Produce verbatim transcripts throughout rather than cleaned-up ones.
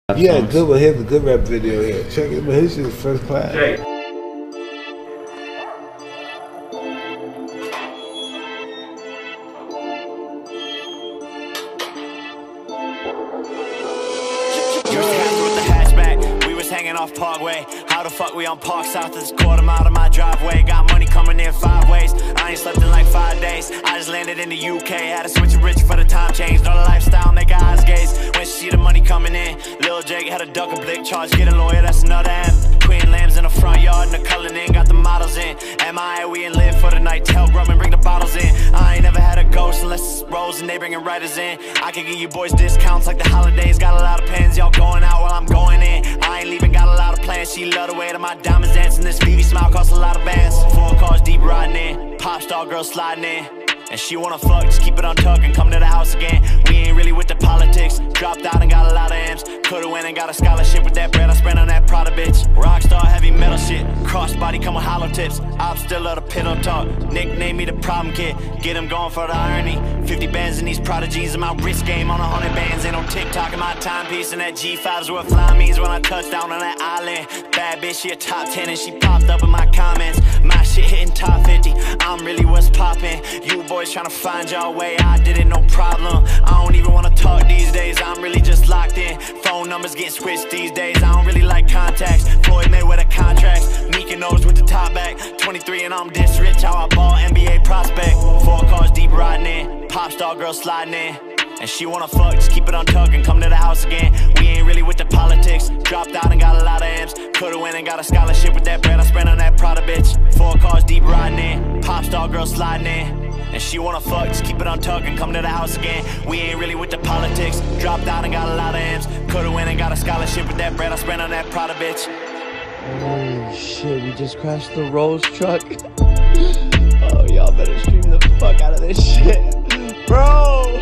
Yeah, good one. Here's a good rap video here. Check it, but his shit is first class. Jay. Hanging off Parkway. How the fuck we on Park South? This quarter mile of my driveway. Got money coming in five ways. I ain't slept in like five days. I just landed in the U K. Had to switch to rich for the time change. Know the lifestyle, make her eyes gaze. When she see the money coming in, Lil Jake had a duck a blick charge. Get a lawyer, that's another M. Queen lambs in the front yard and the Cullinan. Got the models in. M I A, we in live for the night. Tell Grum and bring the bottles in. I ain't never had a ghost unless it's Rose and they bringing writers in. I can give you boys discounts like the holidays. Got a lot of pens, y'all going out while I'm going in. I ain't leaving, got a lot of plans. She love the way that my diamonds dance. And this V V smile costs a lot of bands. Four cars deep riding in. Pop star girl sliding in. And she wanna fuck, just keep it on tuck and come to the house again. We ain't really with the politics. Dropped out and got a lot of M's. Could've went and got a scholarship with that bread I spent on that Prada bitch. Rockstar heavy metal shit. Crossbody come with hollow tips. I'm still love the pillow talk. Nickname me the problem kid. Get him going for the irony. fifty bands in these prodigies in my wrist game on a hundred bands. Ain't no TikTok in my timepiece. And that G five is what fly means when I touch down on that island. Bad bitch, she a top ten and she popped up in my comments. My shit hitting top fifty. I'm really what's poppin'. You boys tryna find your way, I did it no problem. I don't even wanna talk these days, I'm really just locked in. Phone numbers getting switched these days, I don't really like contacts. Floyd Mayweather contracts, Meek knows with the top back. twenty-three and I'm this rich, how I ball N B A prospect. Four cars deep riding in, pop star girl sliding in. And she wanna fuck, just keep it on tuck and come to the house again. We ain't really with the politics. Dropped out and got a lot of M's. Could've went and got a scholarship with that bread I spent on that Prada bitch. Four cars deep riding in, pop star girl sliding in. And she wanna fuck, just keep it on tuck and come to the house again. We ain't really with the politics. Dropped out and got a lot of M's. Could've went and got a scholarship with that bread I spent on that Prada bitch. Holy shit, we just crashed the Rolls truck. Oh, y'all better stream the fuck out of this shit. Bro!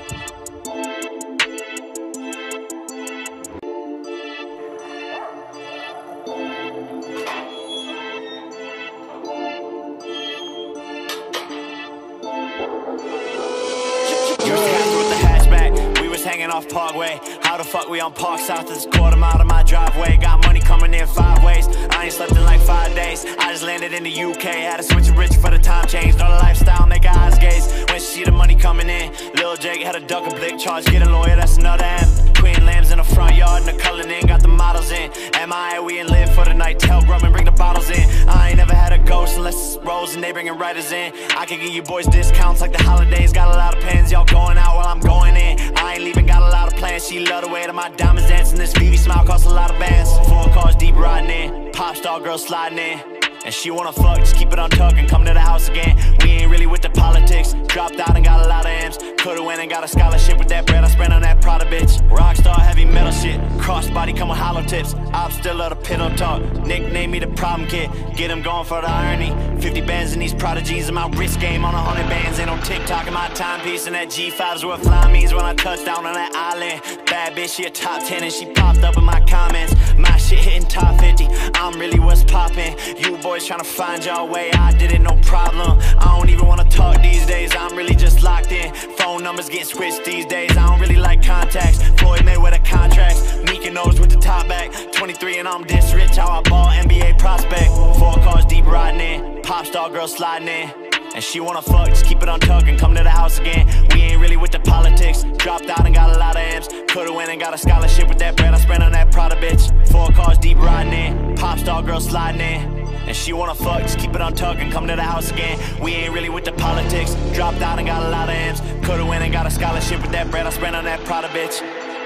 Hanging off Parkway. How the fuck we on Park South? This quarter mile of my driveway. Got money coming in five ways. I ain't slept in like five days. I just landed in the U K. Had to switch to rich for the time change. Know the lifestyle, make her eyes gaze. When she see the money coming in, Lil Jake had a duck a blick charge. Get a lawyer, that's another M. Queen lambs in the front yard and the Cullinan. Got the models in. M I A, we in live for the night. Tell Grum and bring the bottles in. I ain't never had a ghost unless it's Rose and they bringing writers in. I can give you boys discounts like the holidays. Got a lot of pens, y'all going out while I'm going in. I ain't leaving, got a lot of plans. She love the way that my diamonds dance. And this V V smile costs a lot of bands. Four cars deep riding in. Pop star girl sliding in. And she wanna fuck, just keep it on tuck and come to the house again. We ain't really with the politics. Dropped out and got a lot of M's. Could've went and got a scholarship with that bread I spent on that Prada bitch. Rockstar heavy metal shit. Crossbody come with hollow tips. I'm still love the pillow talk. Nickname me the problem kid. Get him going for the irony. fifty bands in these prodigies in my wrist game on a hundred bands. Ain't no TikTok in my timepiece. And that G five is what fly means when I touch down on that island. Bad bitch, she a top ten and she popped up in my comments. My shit hitting top fifty. I'm really what's poppin'. You boys tryna find your way, I did it no problem. I don't even wanna talk these days, I'm really just locked in. Phone numbers getting switched these days, I don't really like contacts. Floyd Mayweather contracts, Meek knows with the top back. twenty-three and I'm this rich, how I ball N B A prospect. Four cars deep riding in, pop star girl sliding in. And she wanna fuck, just keep it on tuck and come to the house again. We ain't really with the politics. Dropped out and got a lot of M's. Could've went and got a scholarship with that bread I spent on that Prada bitch. Four cars deep riding in, pop star girl sliding in. And she wanna fuck, just keep it on tuck and come to the house again. We ain't really with the politics. Dropped out and got a lot of M's. Could've went and got a scholarship with that bread I spent on that Prada bitch.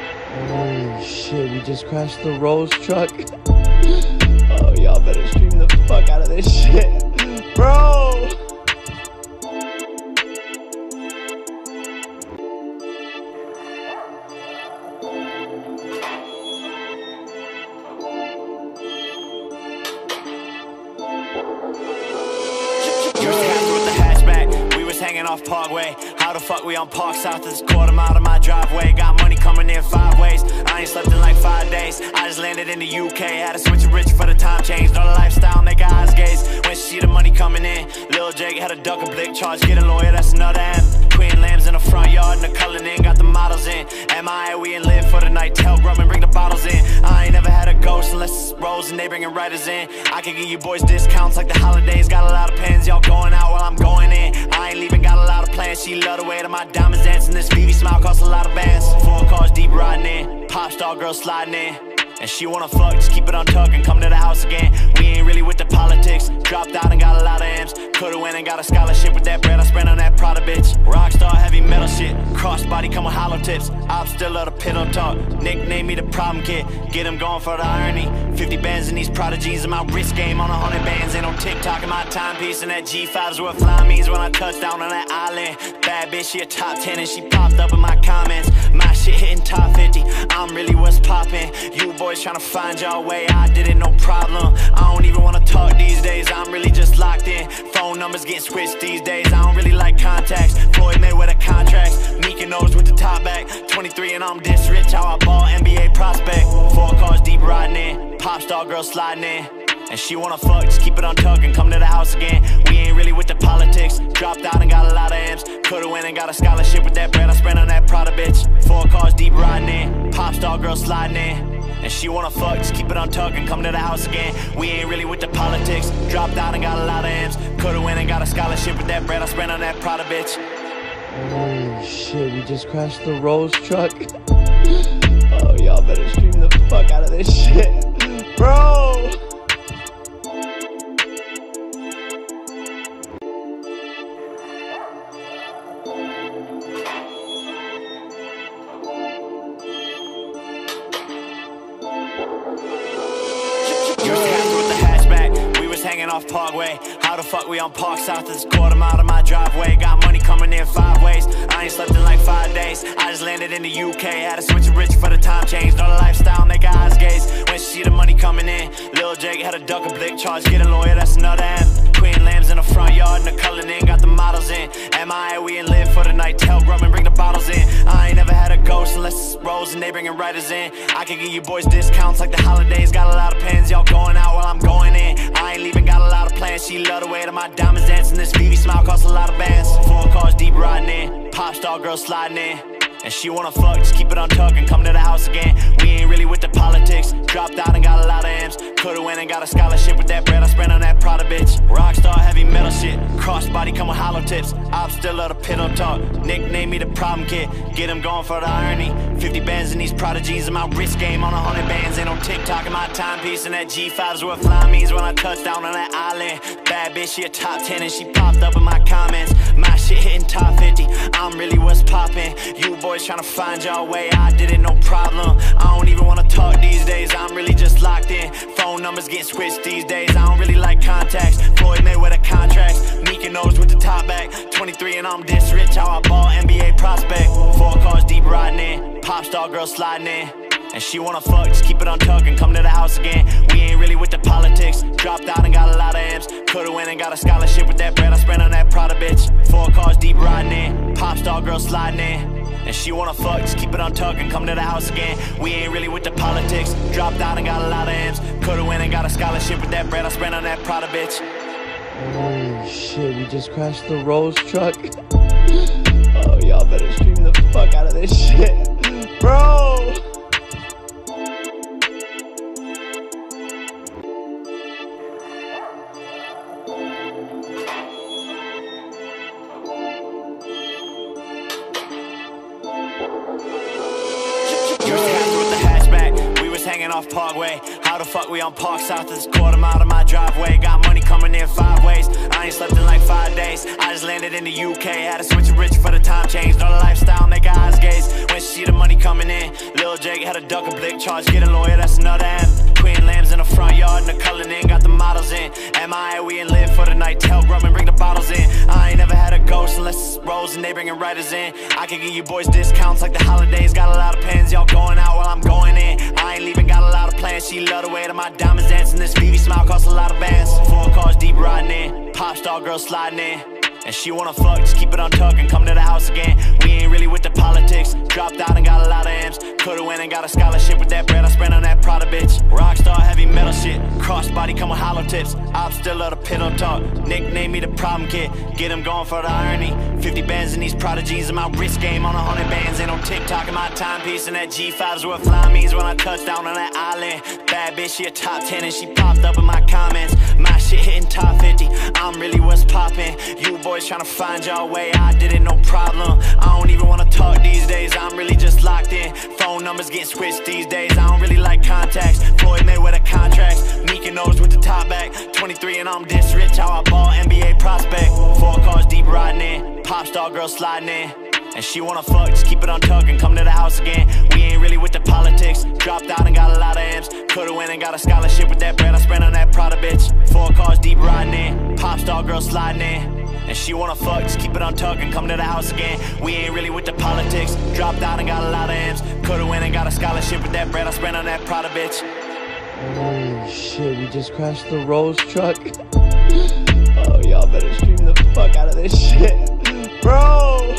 Holy shit, we just crashed the Rolls truck. Oh, y'all better stream the fuck out of this shit. Bro! Hanging off Parkway. How the fuck we on Park South? This quarter mile of my driveway. Got money coming in five ways. I ain't slept in like five days. I just landed in the U K. Had to switch to rich for the time change. Know the lifestyle, make her eyes gaze. When she see the money coming in, Lil Jake had a duck a blick charge. Get a lawyer, that's another M. Queen lambs in the front yard and the Cullinan. Got the models in. M I A, we in live for the night. Tell Grum and bring the bottles in. bringing writers in. I can give you boys discounts like the holidays. Got a lot of pens, y'all going out while I'm going in. I ain't leaving, got a lot of plans. She love the way that my diamonds dancing. This V V smile costs a lot of bands. Four cars deep riding in, pop star girl sliding in. And she wanna fuck, just keep it on tuck and come to the house again. We ain't really with the politics. Dropped out and got a lot of M's. Could've went and got a scholarship with that bread I spent on that Prada bitch. Rockstar heavy metal shit. Crossbody come with hollow tips. I'm still love the pillow talk. Nickname me the problem kid. Get him going for the irony. fifty bands in these Prada jeans and my wrist game on a hundred bands. Ain't no TikTok in my timepiece. And that G five's what fly means when I touch down on that island. Bad bitch, she a top ten and she popped up in my comments. My shit hitting top fifty. I'm really what's poppin'. You boys tryna find your way, I did it, no problem. I don't even wanna talk these days, I'm really just locked in. Phone numbers getting switched these days, I don't really like contacts. Floyd Mayweather contracts, Meek and Nose with the top back. twenty-three and I'm this rich, how I ball N B A prospect. Four cars deep riding in, pop star girl sliding in. And she wanna fuck, just keep it on tuck and come to the house again. We ain't really with the politics. Dropped out and got a lot of M's. Could've went and got a scholarship with that bread I spent on that Prada bitch. Four cars deep riding in, pop star girl sliding in. And she wanna fuck, just keep it on tuck and come to the house again. We ain't really with the politics. Dropped out and got a lot of M's. Could've went and got a scholarship with that bread I spent on that Prada bitch. Oh shit, we just crashed the Rolls truck. Oh, y'all better stream the fuck out of this shit. Bro! Hanging off Parkway, how the fuck we on Park South? It's a quarter mile to my driveway. Got money coming in five ways. I ain't slept in like five days. I just landed in the U K. Had to switch it rich for the time change. Know the lifestyle, make her eyes gaze. When she see the money coming in, Lil Jake had a duck a blick charge. Get a lawyer, that's another M. Queen lambs in the front yard and the Cullinan. Got the models in. M I A, we in live for the night. Tell Grumman, bring the bottles in. I ain't never had a ghost unless it's Rose and they bringing writers in. I can give you boys discounts like the holidays. Got a lot of pens, y'all going out while I'm going in. I ain't leaving, got a lot of plans. She love the way that my diamonds dancing. This V V smile costs a lot of bands. Four cars deep riding in, pop star girl sliding in. And she wanna fuck, just keep it on tuck and come to the house again. We ain't really with the politics. Dropped out and got a lot of M's. Could've went and got a scholarship with that bread I spent on that Prada bitch. Rockstar heavy metal shit. Crossbody come with hollow tips. I'm still love the pillow talk. Nickname me the problem kid. Get him going for the irony. fifty bands in these Prada jeans and my wrist game on a hundred bands. Ain't no TikTok in my timepiece. And that G five's what fly means when I touch down on that island. Bad bitch, she a top ten and she popped up in my comments. My shit hitting top fifty. I'm really what's poppin'. You boys tryna find your way, I did it, no problem. I don't even wanna talk these days, I'm really just locked in. Phone numbers getting switched these days, I don't really like contacts. Floyd Mayweather contracts, Meek and Nose with the top back. twenty-three and I'm this rich, how I ball N B A prospect. Four cars deep riding in, pop star girl sliding in. And she wanna fuck, just keep it on tuck and come to the house again. We ain't really with the politics. Dropped out and got a lot of M's. Could've went and got a scholarship with that bread I spent on that Prada bitch. Four cars deep riding in, pop star girl sliding in. And she wanna fuck, just keep it on tuck and come to the house again. We ain't really with the politics. Dropped out and got a lot of M's. Could've went and got a scholarship with that bread I spent on that Prada bitch. Oh shit, we just crashed the Rolls truck. Oh, y'all better stream the fuck out of this shit. Bro! Hanging off Parkway, how the fuck we on Park South? It's a quarter mile to my driveway. Got money coming in five ways. I ain't slept in like five days. I just landed in the U K. Had to switch it rich for the time change. Know the lifestyle, make her eyes gaze. When she see the money coming in, Lil Jake had a duck a blick charge. Get a lawyer, that's another M. Queen lambs in the front yard and the Cullinan. Got the models in. M I A, we in live for the night. Tell Grumman, bring the bottles in. I ain't never had a ghost unless it's Rose and they bringing writers in. I can give you boys discounts like the holidays. Got a lot of pens, y'all going out while I'm going in. I ain't leaving, got a lot of plans. She love the way that my diamonds dancing. This V V smile costs a lot of bands. Four cars deep riding in, pop star girl sliding in. And she wanna fuck, just keep it on tuck and come to the house again. We ain't really with the politics. Dropped out and got a lot of M's. Could've went and got a scholarship with that bread I spent on that Prada bitch. Rockstar heavy metal shit. Crossbody come with hollow tips. I'm still love the pillow talk. Nickname me the problem kid, get him going for the irony. Fifty bands in these prodigies in my wrist game on a hundred bands. Ain't no TikTok in my timepiece, and that G five is what fly means when I touch down on that island. Bad bitch, she a top ten and she popped up in my comments. My shit hitting top fifty, I'm really what's poppin'. You boys tryna find your way, I did it no problem. I don't even wanna talk these days, I'm really just locked in. Phone numbers getting switched these days, I don't really like contacts. Floyd Mayweather contracts, Mykonos with the top back. Twenty-three and I'm this rich, how I ball N B A prospect. Four cars deep riding in, pop star girl sliding in. And she wanna fuck, just keep it on tuck and come to the house again. We ain't really with the politics, dropped out and got a lot of M's. Could've went and got a scholarship with that bread I spent on that Prada bitch. Four cars deep riding in, pop star girl sliding in. And she wanna fuck, just keep it on tuck and come to the house again. We ain't really with the politics, dropped out and got a lot of M's. Could've went and got a scholarship with that bread I spent on that Prada bitch. Holy shit, we just crashed the Rose truck. Oh, y'all better stream the fuck out of this shit. Bro!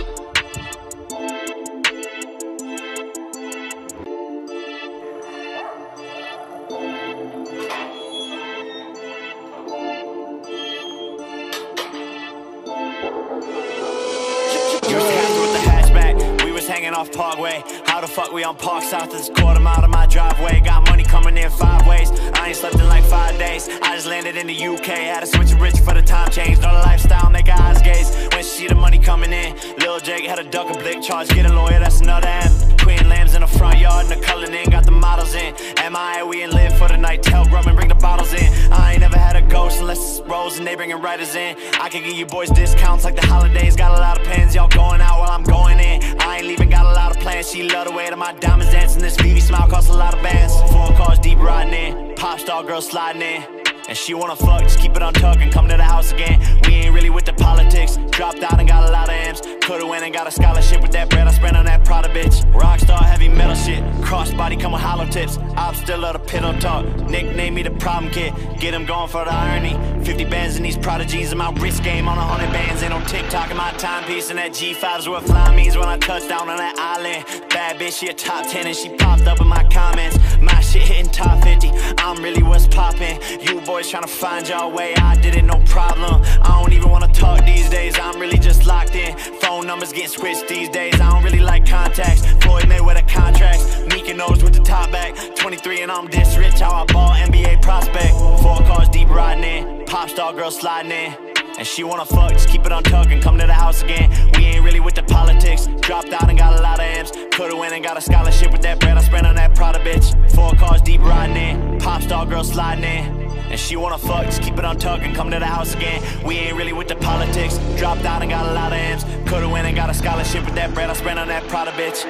Hanging off Parkway, how the fuck we on Park South? This quarter mile of my driveway. Got money coming in five ways. I ain't slept in like five days. I just landed in the U K, had to switch to rich for the time change. Know the lifestyle, make her eyes gaze when she see the money coming in. Lil Jake had a duck a blick charge, get a lawyer, that's another M. Queen lambs in the front yard and the culling in, got the models in. M I A, we ain't live for the night, tell Grub and bring the bottles in. I ain't never had a ghost unless it's Rose and they bringing writers in. I can give you boys discounts like the holidays, got a lot of pens, y'all going out while I'm going in. I ain't leaving, got a lot of plans, she love the way that my diamonds dancing. This V V smile costs a lot of bands. Four cars deep riding in, pop star girl sliding in. And she wanna fuck, just keep it on tuck and come to the house again. We ain't really with the politics, dropped out and got a lot of M's. Could've went and got a scholarship with that bread I spent on that Prada bitch. Rockstar heavy metal shit, crossbody come with hollow tips. I'm still at a pillow talk, nickname me the problem kid, get him going for the irony. Fifty bands in these prodigies in my wrist game on a hundred bands. Ain't no TikTok in my timepiece, and that G five is what fly means when I touch down on that island. Bad bitch, she a top ten and she popped up in my comments. My shit hitting top fifty, I'm really what's poppin'. You boys tryna find your way, I did it no problem. I don't even wanna talk these days, I'm really just locked in. Phone numbers getting switched these days, I don't really like contacts. Floyd Mayweather contracts, Mykonos with the top back. Twenty-three and I'm this rich, how I ball N B A prospect. Four cars deep riding in, pop star girl sliding in. And she wanna fuck, just keep it on tuck and come to the house again. We ain't really with the politics, dropped out and got a lot of M's. Could've went and got a scholarship with that bread I spent on that Prada bitch. Four cars deep riding in, pop star girl sliding in. And she wanna fuck, just keep it on tuck and come to the house again. We ain't really with the politics, dropped out and got a lot of M's. Could've went and got a scholarship with that bread I spent on that Prada bitch.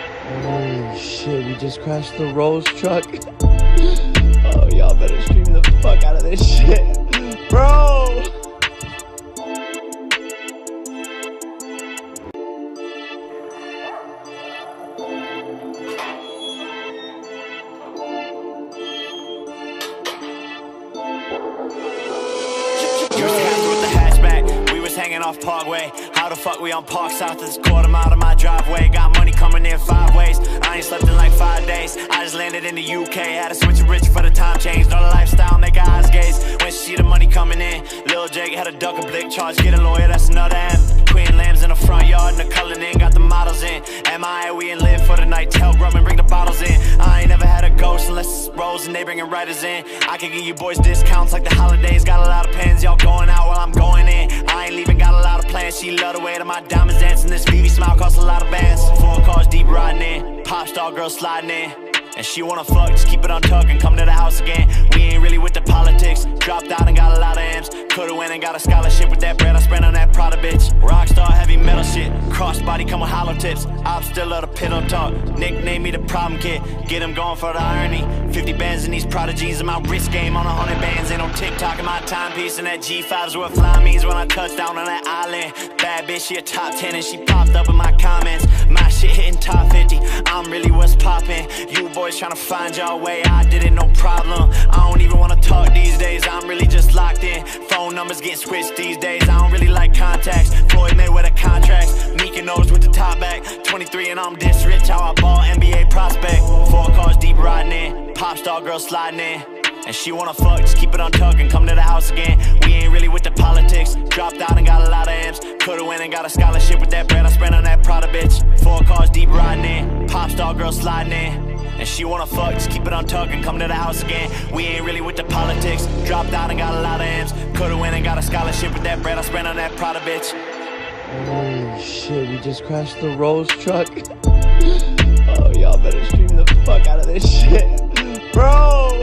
Holy shit, we just crashed the Rose truck. Oh, y'all better stream the fuck out of this shit. Bro! Hanging off Parkway, how the fuck we on Park South? This quarter mile of my driveway. Got money coming in five ways. I ain't slept in like five days. I just landed in the U K, had to switch to rich for the time change. Know the lifestyle, make her eyes gaze when she see the money coming in. Lil Jake had a duck a blick charge, get a lawyer, that's another M. Queen lambs in the front yard and the culling in, got the models in. M I A, we ain't live for the night, tell Grub and bring the bottles in. I ain't never had a ghost unless it's Rose and they bringing writers in. I can give you boys discounts like the holidays, got a lot of pens, y'all going out while I'm going in. I ain't leaving, got a lot of plans, she love the way that my diamonds dancing. This V V smile costs a lot of bands. Four cars deep riding in, pop star girl sliding in. And she wanna fuck, just keep it on tuck and come to the house again. We ain't really with the politics, dropped out and got a lot of M's. Could've went and got a scholarship with that bread I spent on that Prada bitch. Rockstar heavy metal shit, crossbody come with hollow tips. I'm still at a pillow talk, nickname me the problem kid, get him going for the irony. Fifty bands in these prodigies in my wrist game on a hundred bands. Ain't no TikTok in my timepiece, and that G five is what fly means when I touch down on that island. Bad bitch, she a top ten and she popped up in my comments. My shit hitting top fifty, I'm really what's poppin'. You boys tryna find your way, I did it no problem. I don't even wanna talk these days, I'm really just locked in. Phone numbers getting switched these days, I don't really like contacts. Floyd Mayweather contracts, Mykonos with the top back. Twenty-three and I'm this rich, how I ball N B A prospect. Four cars deep riding in, pop star girl sliding in. And she wanna fuck, just keep it on tuck and come to the house again. We ain't really with the politics. Dropped out and got a lot of M's. Could've went and got a scholarship with that bread I spent on that Prada bitch. Four cars deep riding in, pop star girl sliding in. And she wanna fuck, just keep it on tuck and come to the house again. We ain't really with the politics. Dropped out and got a lot of M's. Could've went and got a scholarship with that bread I spent on that Prada bitch. Holy shit, we just crashed the Rolls truck. Oh, y'all better stream the fuck out of this shit. Bro!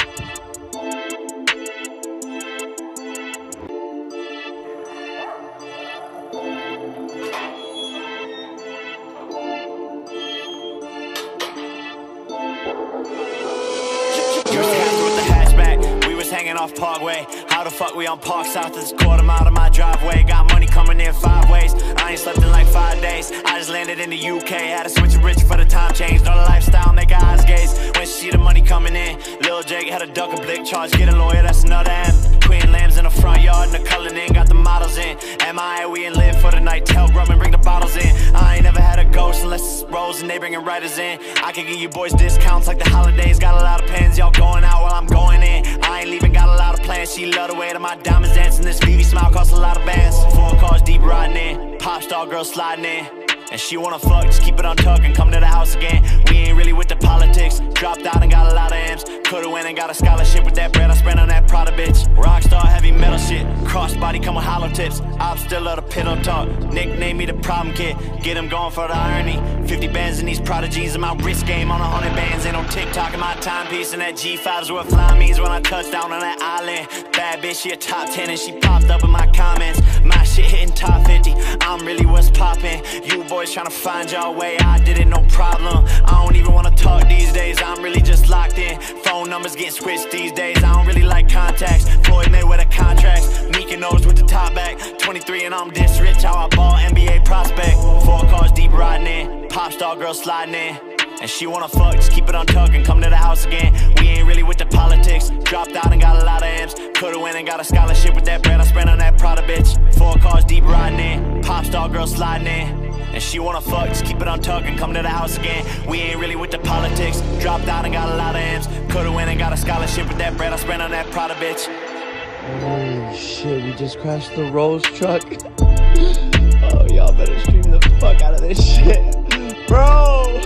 Hanging off Parkway, how the fuck we on Park South? It's a quarter mile to my driveway. Got money coming in five ways. I ain't slept in like five days. I just landed in the U K, had to switch to rich for the time change. Know the lifestyle, make her eyes gaze when she see the money coming in. Lil Jake had a duck a blick charge, get a lawyer, that's another M. Queen lambs in the front yard and the Cullinan got the models in. M I A, we in live for the night. Tell Grumman bring the bottles in. I ain't never had a ghost unless it's Rose and they bringing writers in. I can give you boys discounts like the holidays. Got a lot of pens, y'all going out while I'm going in. I ain't leaving, got a lot of plans. She love the way that my diamonds dancing. This V V smile costs a lot of bands. Four cars deep riding in, pop star girl sliding in. And she wanna fuck, just keep it on tuck and come to the house again. We ain't really with the politics. Dropped out and got a lot of M's. Could've went and got a scholarship with that bread I spent on that Prada bitch. Rockstar heavy metal shit, crossbody come with hollow tips. I'm still at a pillow talk, nickname me the problem kid. Get him going for the irony. Fifty bands in these Prada jeans and my wrist game on a hundred bands. Ain't no TikTok in my timepiece and that G five's what fly means when I touch down on that island. Bad bitch, she a top ten and she popped up in my comments. My shit hitting top fifty, I'm really what's poppin'. You boys tryna find your way, I did it, no problem. I don't even wanna talk these days, I'm really just locked in. Phone numbers getting switched these days, I don't really like contacts. Floyd Mayweather contracts, Meek and Nose with the top back. Twenty-three and I'm this rich, how I ball N B A prospect. Four cars deep riding in, pop star girl sliding in. And she wanna fuck, just keep it on tuck and come to the house again. We ain't really with the politics. Dropped out and got a lot of M's. Could've went and got a scholarship with that bread I spent on that Prada bitch. Four cars deep riding in, pop star girl sliding in. And she wanna fuck, just keep it on tuck and come to the house again. We ain't really with the politics. Dropped out and got a lot of M's. Could've went and got a scholarship with that bread I spent on that Prada bitch. Holy shit, we just crashed the Rolls truck. Oh, y'all better stream the fuck out of this shit. Bro!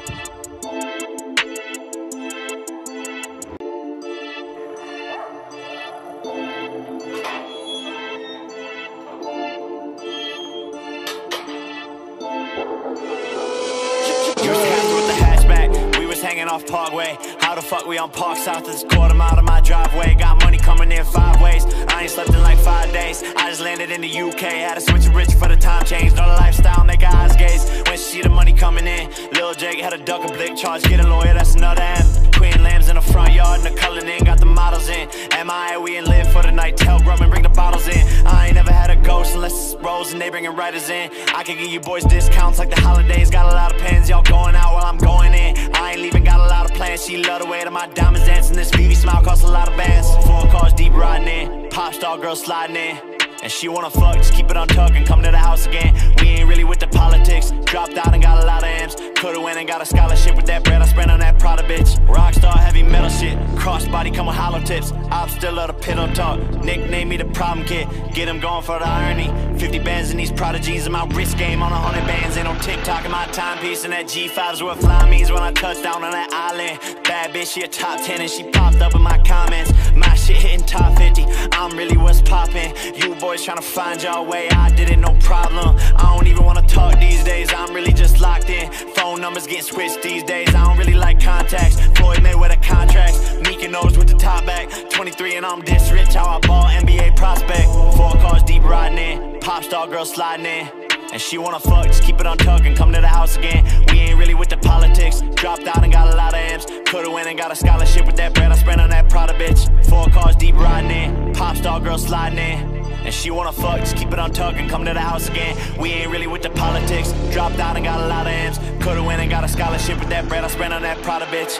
Hanging off Parkway, how the fuck we on Park South? It's a quarter mile to my driveway. Got money coming in five ways. I ain't slept in like five days. I just landed in the U K, had to switch to rich for the time change. Know the lifestyle, make her eyes gaze when she see the money coming in. Lil Jake had a duck a blick charge, get a lawyer, that's another M. Queen lambs in the front yard and the Cullinan got the models in. M I A, we in live for the night. Tell Grumman bring the bottles in. I ain't never had a ghost unless it's Rose and they bringing writers in. I can give you boys discounts like the holidays. Got a lot of pens, y'all going out while I'm going in. I ain't leaving, got a lot of plans. She love the way that my diamonds dancing. This V V smile costs a lot of bands. Four cars deep riding in, pop star girl sliding in. And she wanna fuck, just keep it on tuck and come to the house again. We ain't really with the politics. Dropped out and got a lot of M's. Could've went and got a scholarship with that bread I spent on that Prada bitch. Rockstar heavy metal shit, crossbody come with hollow tips. I'm still at a pillow talk, nickname me the problem kid. Get him going for the irony. Fifty bands in these Prada jeans and my wrist game on a hundred bands. Ain't no TikTok in my timepiece and that G five's what fly means when I touch down on that island. Bad bitch, she a top ten and she popped up in my comments. My shit hitting top fifty, I'm really what's poppin'. You boys tryna find your way, I did it, no problem. I don't even wanna talk these days, I'm really just locked in. Phone numbers getting switched these days, I don't really like contacts. Floyd Mayweather contracts, Meek and Nose with the top back. Twenty-three and I'm this rich, how I ball N B A prospect. Four cars deep riding in, pop star girl sliding in. And she wanna fuck, just keep it on tuck and come to the house again. We ain't really with the politics. Dropped out and got a lot of M's. Could've went and got a scholarship with that bread I spent on that Prada bitch. Four cars deep riding in, pop star girl sliding in. And she wanna fuck, just keep it on tuck and come to the house again. We ain't really with the politics. Dropped out and got a lot of M's. Could've went and got a scholarship with that bread I spent on that Prada bitch.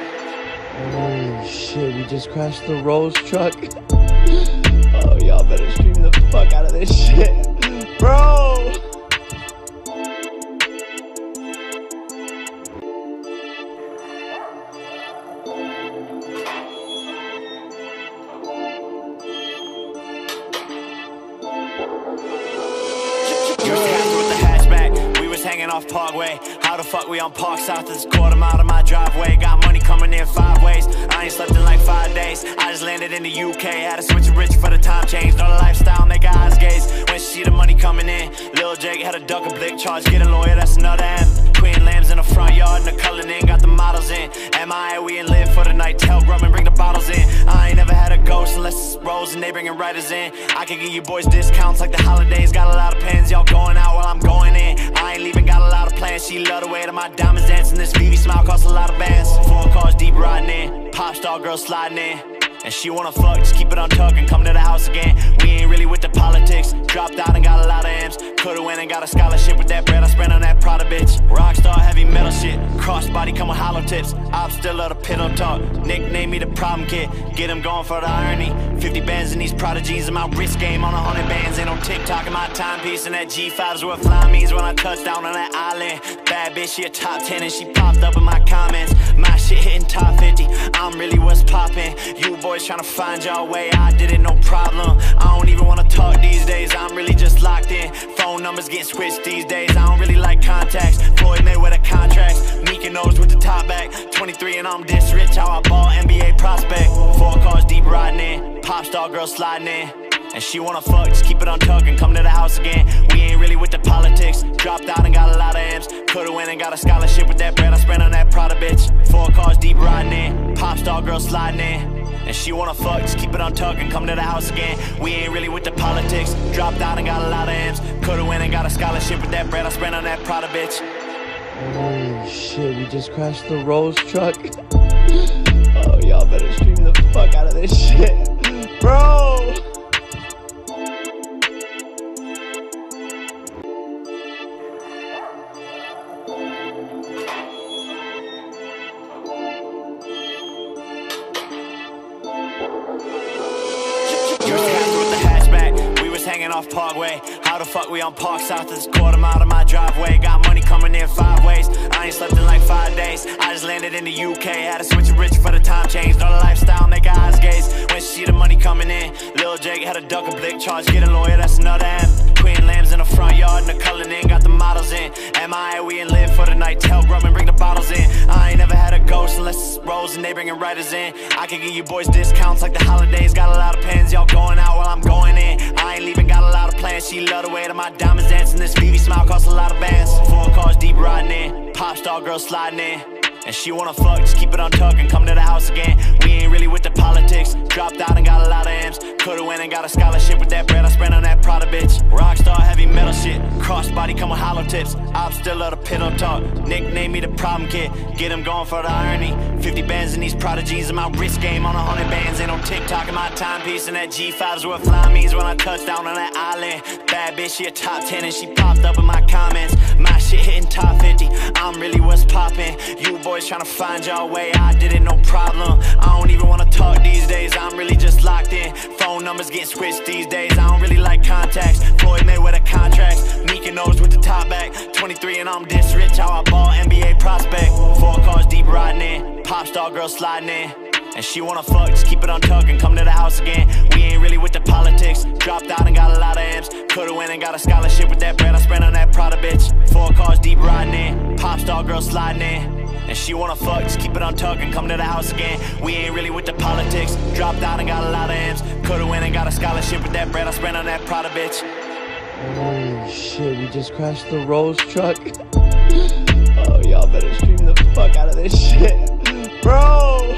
Holy shit, we just crashed the Rolls truck. Oh, y'all better stream the fuck out of this shit. Bro! hanging off Parkway. How the fuck we on Park South? This quarter mile of my driveway. Got money coming in five ways. I ain't slept in like five days. I just landed in the U K. Had to switch to rich for the time change. Know the lifestyle, make her eyes gaze when she see the money coming in. Lil Jake had a duck a blick charge. Get a lawyer, that's another M. Queen lambs in the front yard and the culling in. Got the models in. M I A, we in live for the night. Tell Grub and bring the bottles in. I ain't never had a ghost unless it's Rose and they bringing writers in. I can give you boys discounts like the holidays. Got a lot of pens, y'all going out while I'm going in. I ain't leaving, got a lot of plans. She love the way that my diamonds dancing. This V V smile costs a lot of bands. Four cars deep riding in. Pop star girl sliding in. And she wanna fuck, just keep it on tuck and come to the house again. We ain't really with the politics. Dropped out and got a lot of M's. Coulda went and got a scholarship with that bread I spent on that Prada bitch. Rockstar heavy metal shit. Crossbody come with hollow tips. I'm still at a pillow talk. Nickname me the problem kid. Get him going for the irony. fifty bands in these Prada jeans and my wrist game on a hundred bands. Ain't no TikTok in my timepiece. And that G five is what fly means when I touch down on that island. Bad bitch, she a top ten and she popped up in my comments. My shit hitting top fifty. I'm really what's poppin'. You boys tryna find your way, I did it, no problem. I don't even wanna talk these days, I'm really just locked in. Phone numbers getting switched these days, I don't really like contacts. Floyd Mayweather contracts, Meek knows with the top back. twenty-three and I'm this rich, how I ball N B A prospect. Four cars deep riding in, pop star girl sliding in. And she wanna fuck, just keep it on tuck and come to the house again. We ain't really with the politics. Dropped out and got a lot of M's. Coulda went and got a scholarship with that bread I spent on that Prada bitch. Four cars deep riding in, pop star girl sliding in. And she wanna fuck, just keep it on tuck and come to the house again. We ain't really with the politics. Dropped out and got a lot of M's. Coulda went and got a scholarship with that bread I spent on that Prada bitch. Holy shit, we just crashed the Rose truck. Oh, y'all better stream the fuck out of this shit. Bro! Hanging off Parkway. How the fuck we on Park South? This quarter mile of my driveway. Got money coming in five ways. I ain't slept in like five days. I just landed in the U K. Had to switch to rich for the time change. Know the lifestyle, make her eyes gaze when she see the money coming in. Lil Jake had a duck a blick charge. Get a lawyer, that's another M. Queen lambs in the front yard and the culling in. Got the models in. M I A, we in live for the night. Tell Grub and bring the bottles in. I ain't never had a ghost unless it's Rose and they bringing writers in. I can give you boys discounts like the holidays. Got a lot of pens, y'all going out while I'm going in. I ain't leaving, got a lot of plans. She love the way that my diamonds dancing. This V V smile costs a lot of bands. Four cars deep riding in. Pop star girl sliding in. And she wanna fuck, just keep it on tuck and come to the house again. We ain't really with the politics. Dropped out and got a lot of M's. Coulda went and got a scholarship with that bread I spent on that Prada bitch. Rockstar heavy metal shit. Crossbody come with hollow tips. I'm still at a pillow talk. Nickname me the problem kid. Get him going for the irony. fifty bands in these Prada jeans and my wrist game on a hundred bands. Ain't no TikTok in my timepiece. And that G five is what fly means when I touch down on that island. Bad bitch, she a top ten and she popped up in my comments. My shit hitting top fifty. I'm really what's poppin'. You boys tryna find your way, I did it, no problem. I don't even wanna talk these days, I'm really just locked in. Phone numbers getting switched these days, I don't really like contacts. Floyd Mayweather contracts, Meek knows with the top back. twenty-three and I'm this rich, how I ball N B A prospect. Four cars deep riding in, pop star girl sliding in. And she wanna fuck, just keep it on tuck and come to the house again. We ain't really with the politics. Dropped out and got a lot of M's. Coulda went and got a scholarship with that bread I spent on that Prada bitch. Four cars deep riding in, pop star girl sliding in. And she wanna fuck, just keep it on tuck and come to the house again. We ain't really with the politics. Dropped out and got a lot of M's. Coulda went and got a scholarship with that bread I spent on that Prada bitch. Holy shit, we just crashed the Rose truck. Oh, y'all better stream the fuck out of this shit. Bro!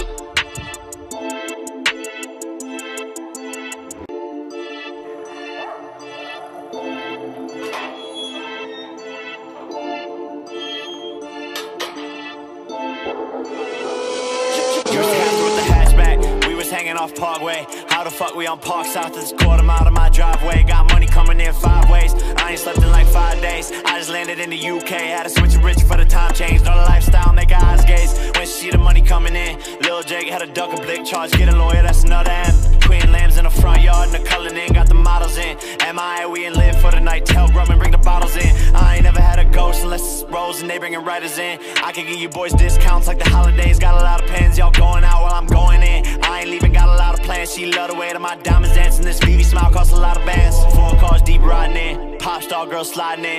Hanging off Parkway. How the fuck we on Park South? This quarter mile of my driveway. Got money coming in five ways. I ain't slept in like five days. I just landed in the U K. Had to switch to rich for the time change. Know the lifestyle, make her eyes gaze when she see the money coming in. Lil Jake had a duck a blick charge. Get a lawyer, that's another M. Queen lambs in the front yard and the culling in. Got the models in. M I A, we in live for the night. Tell Grub and bring the bottles in. I ain't never had a ghost unless it's Rose and they bringing writers in. I can give you boys discounts like the holidays. Got a lot of pens, y'all going out while I'm going in. I ain't leaving, got a lot of plans. She love the way that my diamonds dancing. This V V smile costs a lot of bands. Four cars deep riding in, pop star girl sliding in.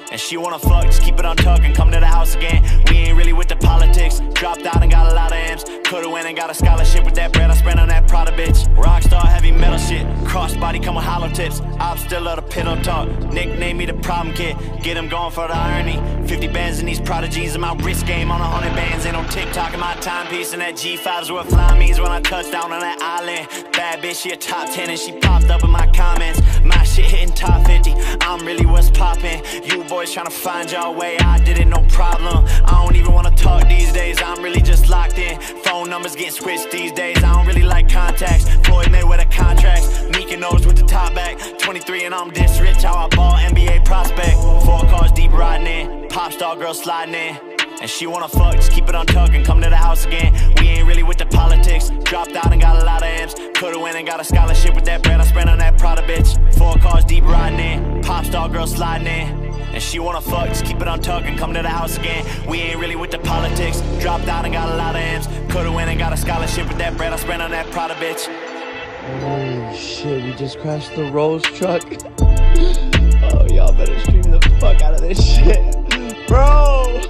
And she wanna fuck, just keep it on tuck and come to the house again. We ain't really with the politics. Dropped out and got a lot of M's. Could've went and got a scholarship with that bread I spent on that Prada bitch. Rockstar heavy metal shit. Crossbody come with hollow tips. I'm still love the pillow talk. Nickname me the problem kid. Get him going for the irony. fifty bands in these Prada jeans and my wrist game on a hundred bands. Ain't no TikTok in my timepiece. And that G five's what fly means when I touch down on that island. Bad bitch, she a top ten and she popped up in my comments. My shit hitting top fifty. I'm really what's poppin'. You boys tryna find your way. I did it, no problem. I don't even wanna talk these days. I'm really just locked in. Phone numbers getting switched these days. I don't really like contacts. Floyd Mayweather contracts. Meek and Nose with the top back. twenty-three and I'm this rich. How I ball N B A prospect. Four cars deep riding in. Pop star girl sliding in. And she wanna fuck, just keep it on tuck and come to the house again. We ain't really with the politics. Dropped out and got a lot of M's. Could've went and got a scholarship with that bread I spent on that Prada bitch. Four cars deep riding in. Pop star girl sliding in. And she wanna fuck, just keep it on tuck and come to the house again. We ain't really with the politics. Dropped out and got a lot of M's. Could've went and got a scholarship with that bread I spent on that Prada bitch. Holy shit, we just crashed the Rolls truck. Oh, y'all better stream the fuck out of this shit. Bro!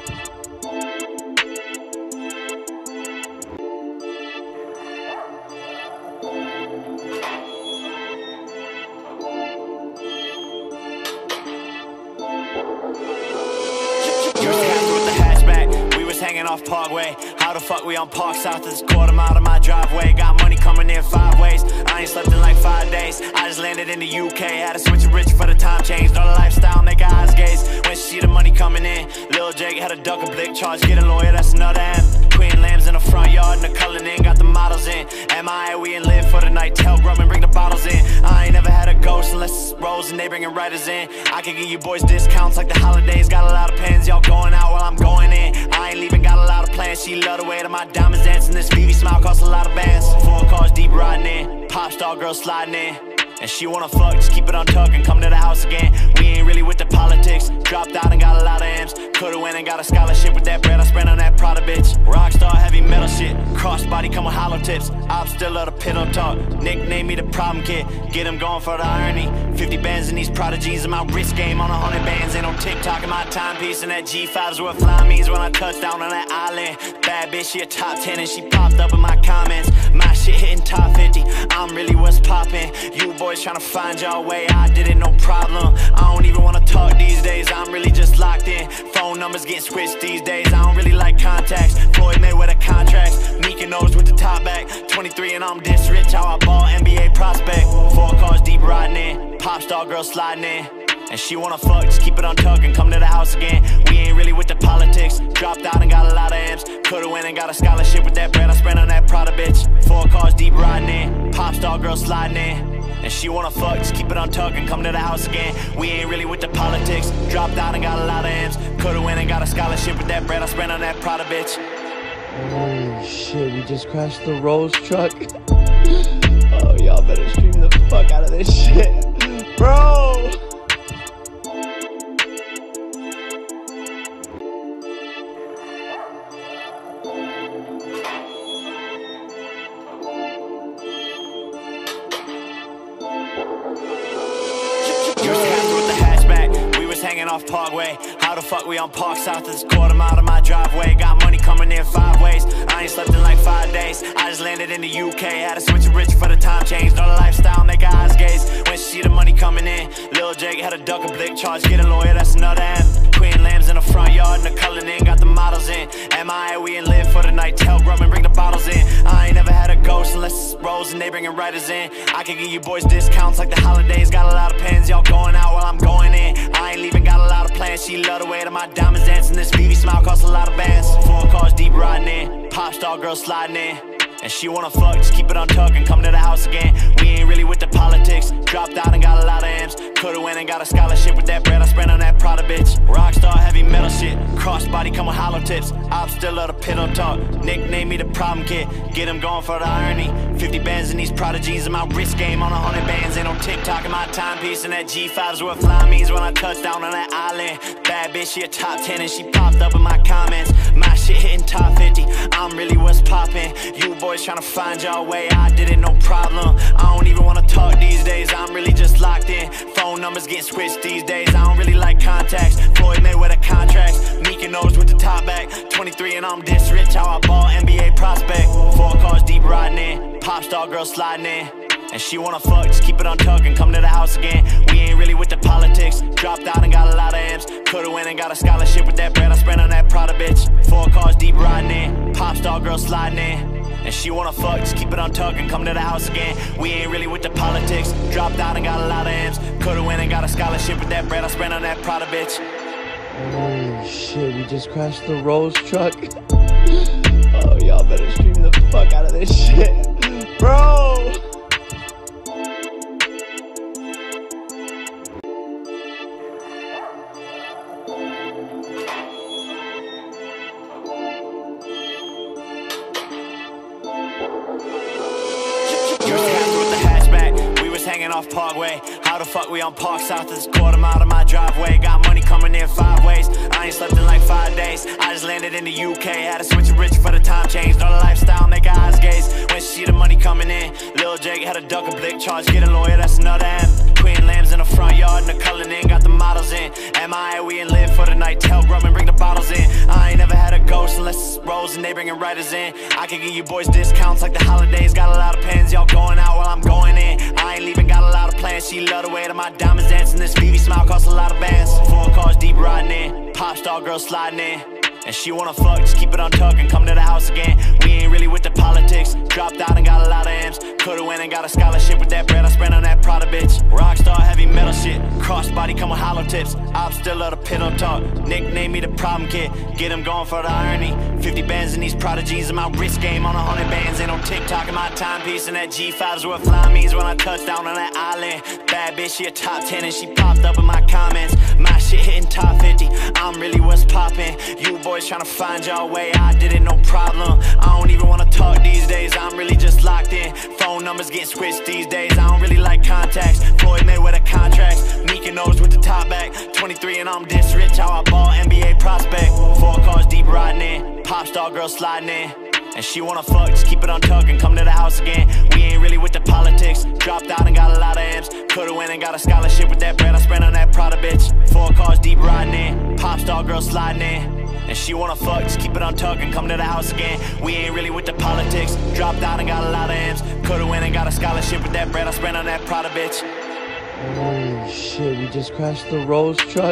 Hanging off Parkway. How the fuck we on Park South? It's a quarter mile to my driveway. Got money coming in five ways. I ain't slept in like five days. I just landed in the U K. Had to switch rich for the time change. Know the lifestyle, make her eyes gaze. When she see the money coming in. Lil Jake had a duck a blick charge. Get a lawyer, that's another M. Queen lambs in the front yard and the Cullinan. Got the models in. M I A, we in live for the night. Tell Grumman, bring the bottles in. I ain't never had a ghost unless it's Rose and they bringing writers in. I can give you boys discounts like the holidays. Got a lot of pens, y'all going out while I'm going in. I ain't leaving, got a lot of plans. She love the way that my diamonds dance. And this V V smile costs a lot of bands. Four cars deep riding in. Pop star girl sliding in. And she wanna fuck, just keep it on tuck and come to the house again. We ain't really with the politics. Dropped out and got a lot of M's. Could've went and got a scholarship with that bread I spent on that Prada bitch. Rockstar heavy metal shit. Crossbody come with hollow tips. I'm still love the pillow talk. Nickname me the problem kid. Get him going for the irony. fifty bands in these Prada jeans and my wrist game on a hundred bands. Ain't no TikTok in my timepiece. And that G five's what fly means when I touch down on that island. Bad bitch, she a top ten and she popped up in my comments. My shit hitting top fifty. I'm really what's poppin'. You boys tryna find your way. I did it, no problem. I don't even wanna talk these days. I'm really just locked in. Phone numbers getting switched these days. I don't really like contacts. Floyd Mayweather contracts. Meek and Nose with the top back. twenty-three and I'm this rich. How I ball N B A prospect. Four cars deep riding in. Pop star girl sliding in. And she wanna fuck, just keep it on tuck and come to the house again. We ain't really with the politics. Dropped out and got a lot of M's. Could've went and got a scholarship with that bread I spent on that Prada bitch. Four cars deep riding in. Pop star girl sliding in. And she wanna fuck, just keep it on tuck and come to the house again. We ain't really with the politics. Dropped out and got a lot of M's. Could've went and got a scholarship with that bread I spent on that Prada bitch. Holy shit, we just crashed the Rolls truck. Oh, y'all better stream the fuck out of this shit. Bro! Hanging off Parkway. How the fuck we on Park South? It's a quarter mile to my driveway. Got money coming in five ways. I ain't slept in like five days. I just landed in the U K. Had to switch rich for the time change. Know the lifestyle, make her eyes gaze. When she see the money coming in. Lil Jake had a duck a blick charge. Get a lawyer, that's another M. Queen lambs in the front yard and the Cullinan. Got the models in. M I A, we in live for the night. Tell Grumman, bring the bottles in. I ain't never had a ghost unless it's Rose and they bringing writers in. I can give you boys discounts like the holidays. Got a lot of pens, y'all going out while I'm going in. I ain't leaving, got a lot of plans. She love the way that my diamonds dance. And this V V smile costs a lot of bands. Four cars deep riding in. Pop star girl sliding in. And she wanna fuck, just keep it on tuck and come to the house again. We ain't really with the politics. Dropped out and got a lot of M's. Could've went and got a scholarship with that bread I spent on that Prada bitch. Rockstar heavy metal shit. Crossbody come with hollow tips. I'm still love the pillow talk. Nickname me the problem kid. Get him going for the irony. fifty bands in these Prada jeans and my wrist game on a hundred bands. Ain't no TikTok in my timepiece. And that G five's what fly means when I touch down on that island. Bad bitch, she a top ten and she popped up in my comments. My shit shit hitting top fifty. I'm really what's poppin'. You boys tryna find your way, I did it, no problem. I don't even wanna talk these days, I'm really just locked in. Phone numbers getting switched these days, I don't really like contacts. Floyd Mayweather contracts, Mykonos with the top back. twenty-three and I'm this rich, how I ball N B A prospect. Four cars deep riding in, pop star girl sliding in. And she wanna fuck, just keep it on tuck and come to the house again. We ain't really with the politics, dropped out and got a lot of M's. Coulda went and got a scholarship with that bread I spent on that Prada bitch. Four cars deep riding in, pop star girl sliding in. And she wanna fuck, just keep it on tuck and come to the house again. We ain't really with the politics, dropped out and got a lot of M's. Coulda went and got a scholarship with that bread I spent on that Prada bitch. Holy shit, we just crashed the Rose truck. Oh, y'all better stream the fuck out of this shit. Bro! Hanging off Parkway, how the fuck we on Park South? This quarter mile of my driveway. Got money coming in five ways. I ain't slept in like five days. I just landed in the U K. Had to switch to rich for the time change. Know the lifestyle, make her eyes gaze. When she see the money coming in, Lil Jake had a duck a blick charge. Get a lawyer, that's another M. Queen lambs in the front yard and the culling in. Got the models in. M I A, we ain't live for the night. Tell Grub and bring the bottles in. I ain't never had a ghost unless it's Rose and they bringing writers in. I can give you boys discounts like the holidays. Got a lot of pens, y'all going out while I'm going in. I ain't leaving, got a lot of plans. She love the way that my diamonds dancing. This V V smile costs a lot of bands. Four cars deep riding in, pop star girl sliding in. And she wanna fuck, just keep it on tuck and come to the house again. We ain't really with the politics, dropped out and got a lot of M's. Coulda went and got a scholarship with that bread I spent on that Prada bitch. Rockstar heavy metal shit, crossbody come with hollow tips. I'm still at a pit on top, nickname me the problem kid. Get him going for the irony. Fifty bands in these Prada jeans and my wrist game on a hundred bands. Ain't no TikTok in my timepiece and that G five's what fly means when I touch down on that island. Bad bitch, she a top ten and she popped up in my comments. My shit hitting top fifty, I'm really what's poppin'. You boys tryna find your way, I did it, no problem. I don't even wanna talk these days, I'm really just locked in. Phone numbers getting switched these days, I don't really like contacts. Floyd Mayweather contracts, Mykonos with the top back. twenty-three and I'm this rich, how I ball N B A prospect. Four cars deep riding in, pop star girl sliding in. And she wanna fuck, just keep it on tuck and come to the house again. We ain't really with the politics, dropped out and got a lot of M's. Coulda went and got a scholarship with that bread I spent on that Prada bitch. Four cars deep riding in, pop star girl sliding in. And she wanna fuck, just keep it on tuck and come to the house again. We ain't really with the politics, dropped out and got a lot of M's. Coulda went and got a scholarship with that bread I spent on that Prada bitch. Holy shit, we just crashed the Rose truck.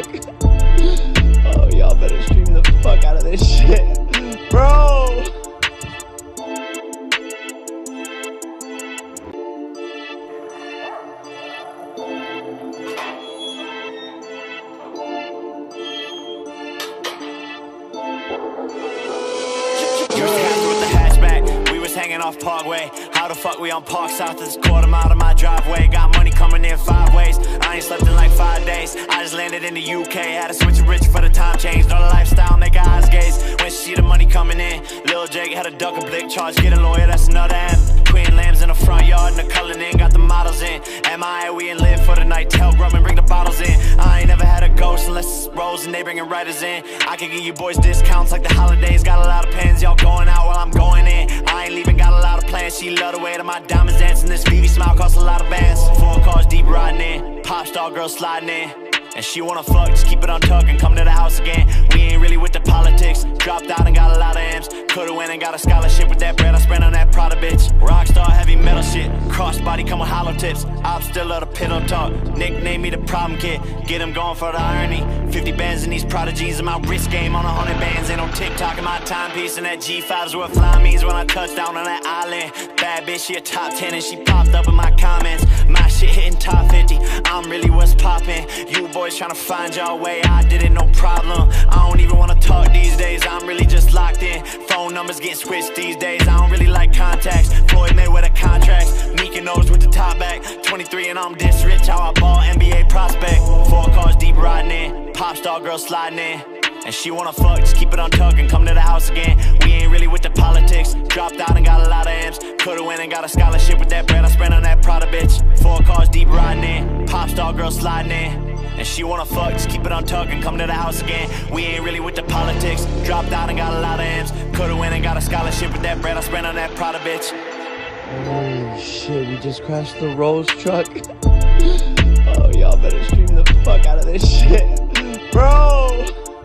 Oh, y'all better stream the fuck out of this shit. Bro! Hanging off Parkway, how the fuck we on Park South? This quarter mile of my driveway. Got money coming in five ways. I ain't slept in like five days. I just landed in the U K. Had to switch to rich for the time change. Know the lifestyle, make her eyes gaze. When she see the money coming in, Lil Jake had a duck a blick charge. Get a lawyer, that's another M. Queen lambs in the front yard and the culling in. Got the models in. M I A, we ain't live for the night. Tell Grub and bring the bottles in. I ain't never had a ghost unless it's Rose and they bringing writers in. I can give you boys discounts like the holidays. Got a lot of pens, y'all going out while I'm going in. I ain't leaving, got a lot of plans. She love the way that my diamonds dancing. This V V smile costs a lot of bands. Four cars deep riding in, pop star girl sliding in. And she wanna fuck, just keep it on tuck and come to the house again. We ain't really with the politics, dropped out and got a lot of M's. Coulda went and got a scholarship with that bread I spent on that Prada bitch. Rockstar heavy metal shit, crossbody come with hollow tips. I'm still at a pit on top, nickname me the problem kid. Get him going for the irony. Fifty bands in these Prada jeans and my wrist game on a hundred bands. Ain't no TikTok in my timepiece and that G five's what fly means when I touch down on that island. Bad bitch, she a top ten and she popped up in my comments. My shit hitting top fifty, I'm really what's poppin'. You boys tryna find your way, I did it, no problem. I don't even wanna talk these days, I'm really just locked in. Phone numbers getting switched these days, I don't really like contacts. Floyd Mayweather contracts, Mykonos with the top back. twenty-three and I'm this rich, how I ball N B A prospect. Four cars deep riding in, pop star girl sliding in. And she wanna fuck, just keep it on tuck and come to the house again. We ain't really with the politics, dropped out and got a lot of M's. Coulda went and got a scholarship with that bread I spent on that Prada bitch. Four cars deep riding in, pop Pop star girl sliding in. And she wanna fuck, just keep it on tuck and come to the house again. We ain't really with the politics. Dropped out and got a lot of M's. Could've went and got a scholarship with that bread I spent on that Prada bitch. Holy shit, we just crashed the Rolls truck. Oh, y'all better stream the fuck out of this shit. Bro!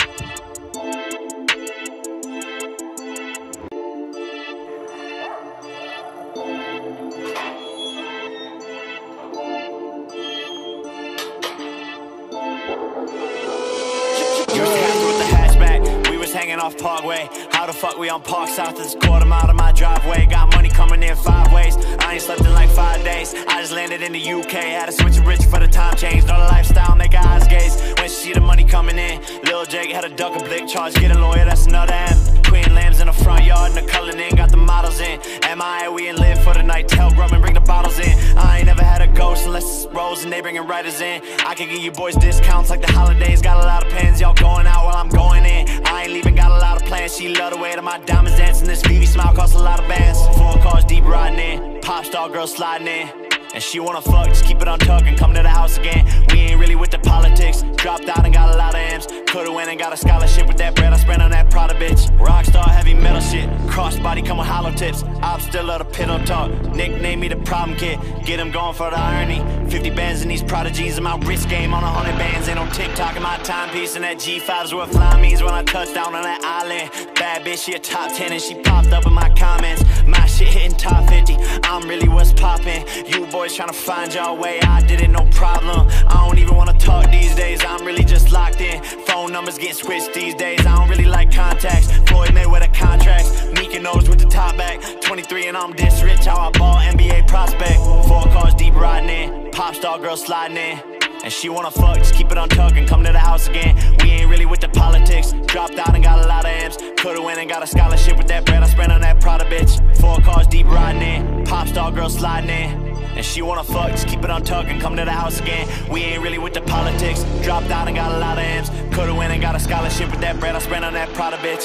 Hanging off Parkway. How the fuck we on Park South? It's a quarter mile to my driveway. Got money coming in five ways. I ain't slept in like five days. I just landed in the U K. Had to switch to rich for the time change. Know the lifestyle, make her eyes gaze. When she see the money coming in, Lil Jake had a duck a blick charge. Get a lawyer, that's another M. Queen lambs in the front yard and the culling in. Got the models in. M I A, we in live for the night. Tell Grumman, bring the bottles in. I ain't never had a ghost unless it's Rose and they bringing writers in. I can give you boys discounts like the holidays. Got a lot of pens, y'all going out while I'm going in. I ain't leaving, got a lot of plans. She love the way that my diamonds dancing. This V V smile costs a lot of bands. Four cars deep riding in. Pop star girl sliding in. And she wanna fuck, just keep it on tuck and come to the house again. We ain't really with the politics. Dropped out and got a lot of M's. Could've went and got a scholarship with that bread I spent on that Prada bitch. Rockstar heavy metal shit. Crossbody come with hollow tips. I'm still love the pillow talk. Nickname me the problem kid. Get him going for the irony. fifty bands in these Prada jeans and my wrist game on a hundred bands. Ain't no TikTok in my timepiece. And that G five's what fly means when I touch down on that island. Bad bitch, she a top ten and she popped up in my comments. My shit hitting top fifty. I'm really what's poppin'. You boys tryna find your way. I did it, no problem. I don't even wanna talk these days. I'm really just locked in. Phone numbers getting switched these days. I don't really like contacts. Floyd Mayweather contracts. Meek and Nose with the top back. twenty-three and I'm this rich. How I ball N B A prospect. Four cars deep riding in. Pop star girl sliding in. And she wanna fuck, just keep it on tuck and come to the house again. We ain't really with the politics. Dropped out and got a lot of M's. Could've went and got a scholarship with that bread I spent on that Prada bitch. Four cars deep riding in. Pop star girl sliding in. And she wanna fuck, just keep it on tuck and come to the house again. We ain't really with the politics. Dropped out and got a lot of M's. Could've went and got a scholarship with that bread I spent on that Prada bitch.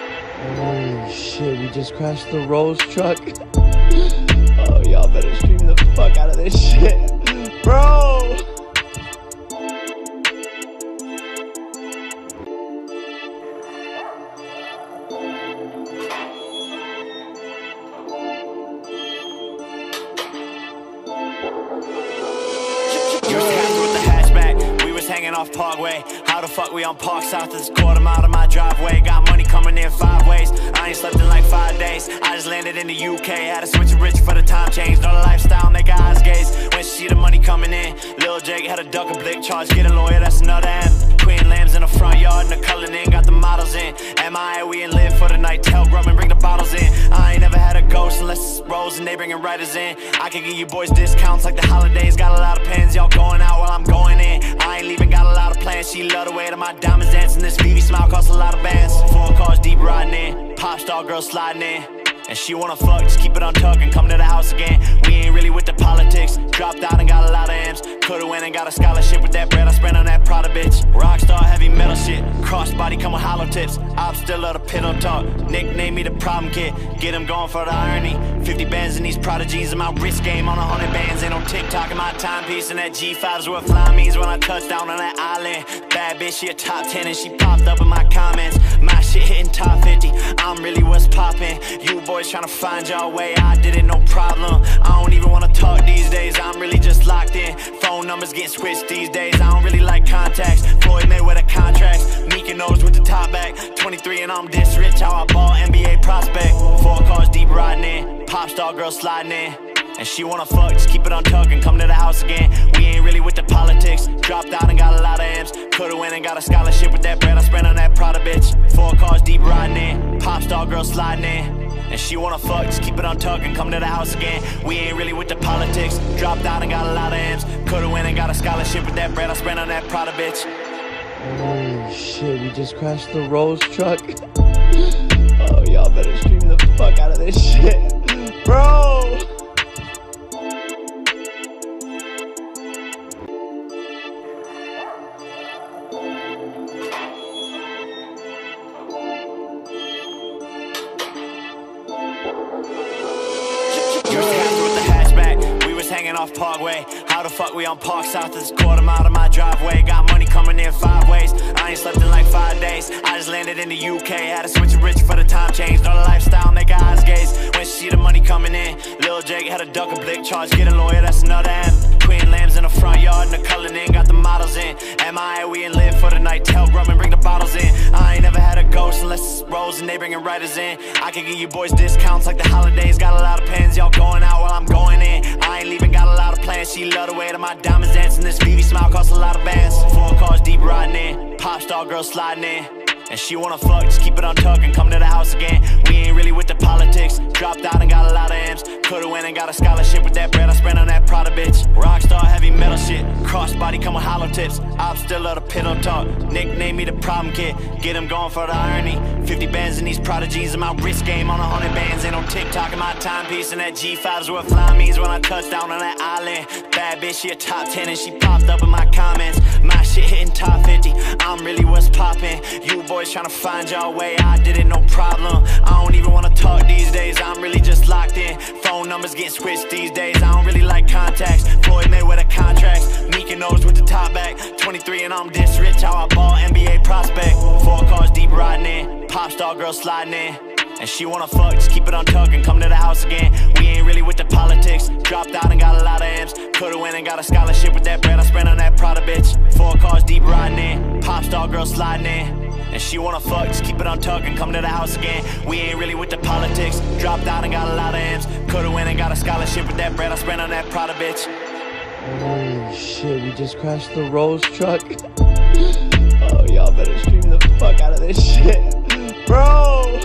Holy shit, we just crashed the Rolls truck. Oh, y'all better stream the fuck out of this shit. Bro! Hanging off Parkway. How the fuck we on Park South? It's a quarter mile to my driveway. Got money coming in five ways. I ain't slept in like five days. I just landed in the U K. Had to switch to rich for the time change. Know the lifestyle, make her eyes gaze. When she see the money coming in, Lil Jake had a duck a blick charge. Get a lawyer, that's another M. Queen lambs in the front yard and the culling in. Got the models in. M I A, we in live for the night. Tell Grumman, bring the bottles in. I ain't never had a ghost unless it's Rose and they bringing writers in. I can give you boys discounts like the holidays. Got a lot of pens, y'all going out while I'm going in. I ain't leaving, got a lot of plans. She love the way that my diamonds dancing. This V V smile costs a lot of bands. Four cars deep riding in. Pop star girl sliding in. And she wanna fuck, just keep it on tuck and come to the house again. We ain't really with the politics. Dropped out and got a lot of M's. Could've went and got a scholarship with that bread I spent on that Prada bitch. Rockstar heavy metal shit. Crossbody come with hollow tips. I'm still love the pillow talk. Nickname me the problem kid. Get him going for the irony. fifty bands in these Prada jeans and my wrist game on a hundred bands. Ain't no TikTok in my timepiece. And that G five's what fly means when I touch down on that island. Bad bitch, she a top ten and she popped up in my comments. My shit hitting top fifty. I'm really what's poppin'. You boys tryna find your way. I did it, no problem. I don't even wanna talk these days. I'm really just locked in. Phone numbers getting switched these days. I don't really like contacts. Floyd Mayweather contracts. Meek and Nose with the top back. twenty-three and I'm this rich. How I ball N B A prospect. Four cars deep riding in. Pop star girl sliding in. And she wanna fuck, just keep it on tuck and come to the house again. We ain't really with the politics. Dropped out and got a lot of M's. Could've went and got a scholarship with that bread I spent on that Prada bitch. Four cars deep riding in. Pop star girl sliding in. And she wanna fuck, just keep it on tuck and come to the house again. We ain't really with the politics. Dropped out and got a lot of M's. Could've went and got a scholarship with that bread I spent on that Prada bitch. Holy shit, we just crashed the Rolls truck. Oh, y'all better stream the fuck out of this shit. Bro! Used to have to with the hatchback. We was hanging off Parkway. How the fuck we on Park South? This quarter mile of my driveway. Got money coming in five ways. I ain't slept in like five days. I just landed in the U K. Had to switch to rich for the time change. Know the lifestyle, make her eyes gaze when she see the money coming in. Lil Jake had a duck a blick charge. Get a lawyer, that's another M. Queen lambs in the front yard and the culling in. Got the models in. M I A, we in live for the night. Tell Grub and bring the bottles in. I ain't never had a ghost unless it's Rose and they bringing writers in. I can give you boys discounts like the holidays. Got a lot of pens, y'all going out while I'm going in. I ain't leaving, got a lot of plans. She love the way that my diamonds dancing. This V V smile costs a lot of bands. Four cars deep riding in. Pop star girl sliding in. And she wanna fuck, just keep it on tuck and come to the house again. We ain't really with the politics. Dropped out and got a lot of M's. Coulda went and got a scholarship with that bread I spent on that Prada bitch. Rockstar heavy metal shit. Crossbody come with hollow tips. I'm still at a pillow talk. Nickname me the problem kid. Get him going for the irony. fifty bands in these Prada jeans and my wrist game on a hundred bands. Ain't no TikTok in my timepiece. And that G five is what fly means when I touch down on that island. Bad bitch, she a top ten and she popped up in my comments. My shit hitting top fifty. I'm really what's poppin'. You boys tryna find your way, I did it, no problem. I don't even wanna talk these days, I'm really just locked in. Phone numbers getting switched these days, I don't really like contacts. Floyd Mayweather contracts, Meek knows with the top back. twenty-three and I'm this rich, how I ball N B A prospect. Four cars deep riding in, pop star girl sliding in. And she wanna fuck, just keep it on tuck and come to the house again. We ain't really with the politics. Dropped out and got a lot of M's. Coulda went and got a scholarship with that bread I spent on that Prada bitch. Four cars deep riding in, pop star girl sliding in. And she wanna fuck, just keep it on tuck and come to the house again. We ain't really with the politics. Dropped out and got a lot of M's. Coulda went and got a scholarship with that bread I spent on that Prada bitch. Holy shit, we just crashed the Rose truck. Oh, y'all better stream the fuck out of this shit. Bro!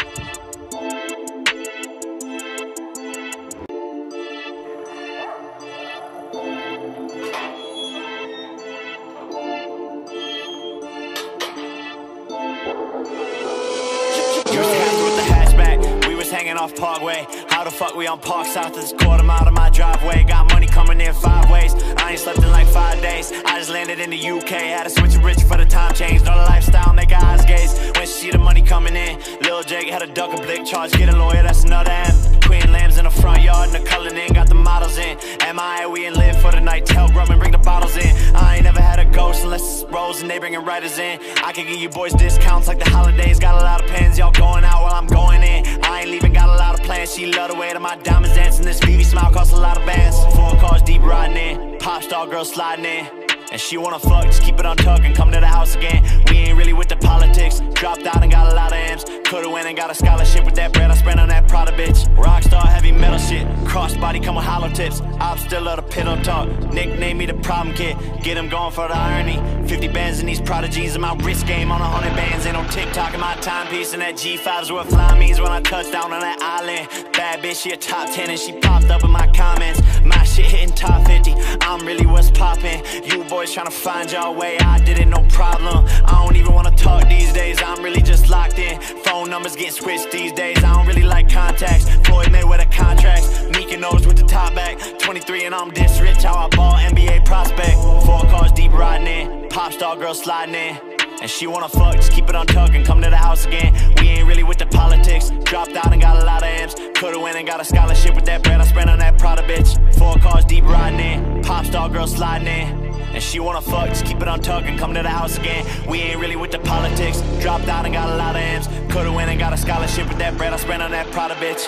Hanging off Parkway, how the fuck we on Park South? This quarter mile of my driveway. Got money coming in five ways. I ain't slept in like five days. I just landed in the U K. Had to switch to rich for the time change. Know the lifestyle, make her eyes gaze when she see the money coming in. Lil Jake had a duck a blick charge. Get a lawyer, that's another M. Queen lambs in the front yard and the culling in. Got the models in. M I A, we in live for the night. Tell Grub and bring the bottles in. I ain't never had a ghost unless it's Rose and they bringing writers in. I can give you boys discounts like the holidays. Got a lot of pens, y'all going out while I'm going in. I ain't leaving, got a lot of plans. She love the way that my diamonds dancing. This V V smile costs a lot of bands. Four cars deep riding in. Pop star girl sliding in. And she wanna fuck, just keep it on tuck and come to the house again. We ain't really with the politics. Dropped out and got a lot of M's. Coulda went and got a scholarship with that bread I spent on that Prada bitch. Rockstar heavy metal shit. Crossbody come with hollow tips. I'm still at a pillow talk. Nickname me the problem kid. Get him going for the irony. fifty bands in these Prada jeans and my wrist game on a hundred bands. Ain't no TikTok in my timepiece. And that G five is what fly means when I touch down on that island. Bad bitch, she a top ten and she popped up in my comments. My shit hitting top fifty. I'm really what's poppin'. You boys tryna find your way, I did it, no problem. I don't even wanna talk these days, I'm really just locked in. Phone numbers getting switched these days, I don't really like contacts. Floyd Mayweather contracts, Meek knows with the top back. twenty-three and I'm this rich, how I ball N B A prospect. Four cars deep riding in, pop star girl sliding in. And she wanna fuck, just keep it on tuck and come to the house again. We ain't really with the politics. Dropped out and got a lot of M's. Coulda went and got a scholarship with that bread I spent on that Prada bitch. Four cars deep riding in, pop star girl sliding in. And she wanna fuck, just keep it on tuck and come to the house again. We ain't really with the politics. Dropped out and got a lot of M's. Coulda went and got a scholarship with that bread I spent on that Prada bitch.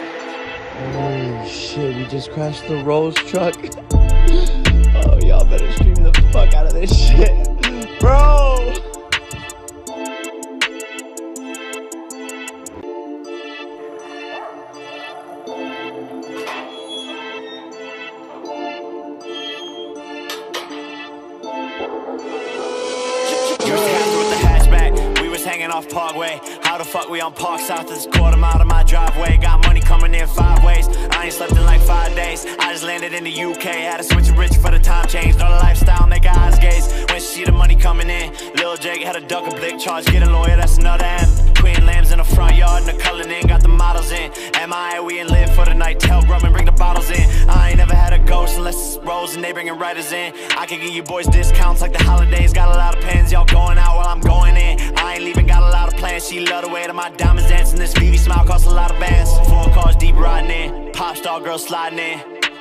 Holy shit, we just crashed the Rose truck. Oh, y'all better stream the fuck out of this shit. Bro! Hanging off Parkway, how the fuck we on Park South? This quarter mile of my driveway. Got money coming in five ways. I ain't slept in like five days. I just landed in the U K. Had to switch to rich for the time change. Know the lifestyle, make her eyes gaze when she see the money coming in. Lil Jake had a duck a blick charge. Get a lawyer, that's another M. Queen lambs in the front yard and the culling in. Got the models in. M I A, we in live for the night. Tell Grub and bring the bottles in. I ain't never had a ghost unless it's Rose and they bringing writers in. I can give you boys discounts like the holidays. Got a lot of pens, y'all going out while I'm going in. I ain't leaving, got a lot of plans. She love the way that my diamonds dancing. This V V smile costs a lot of bands. Four cars deep riding in, pop star girl sliding in.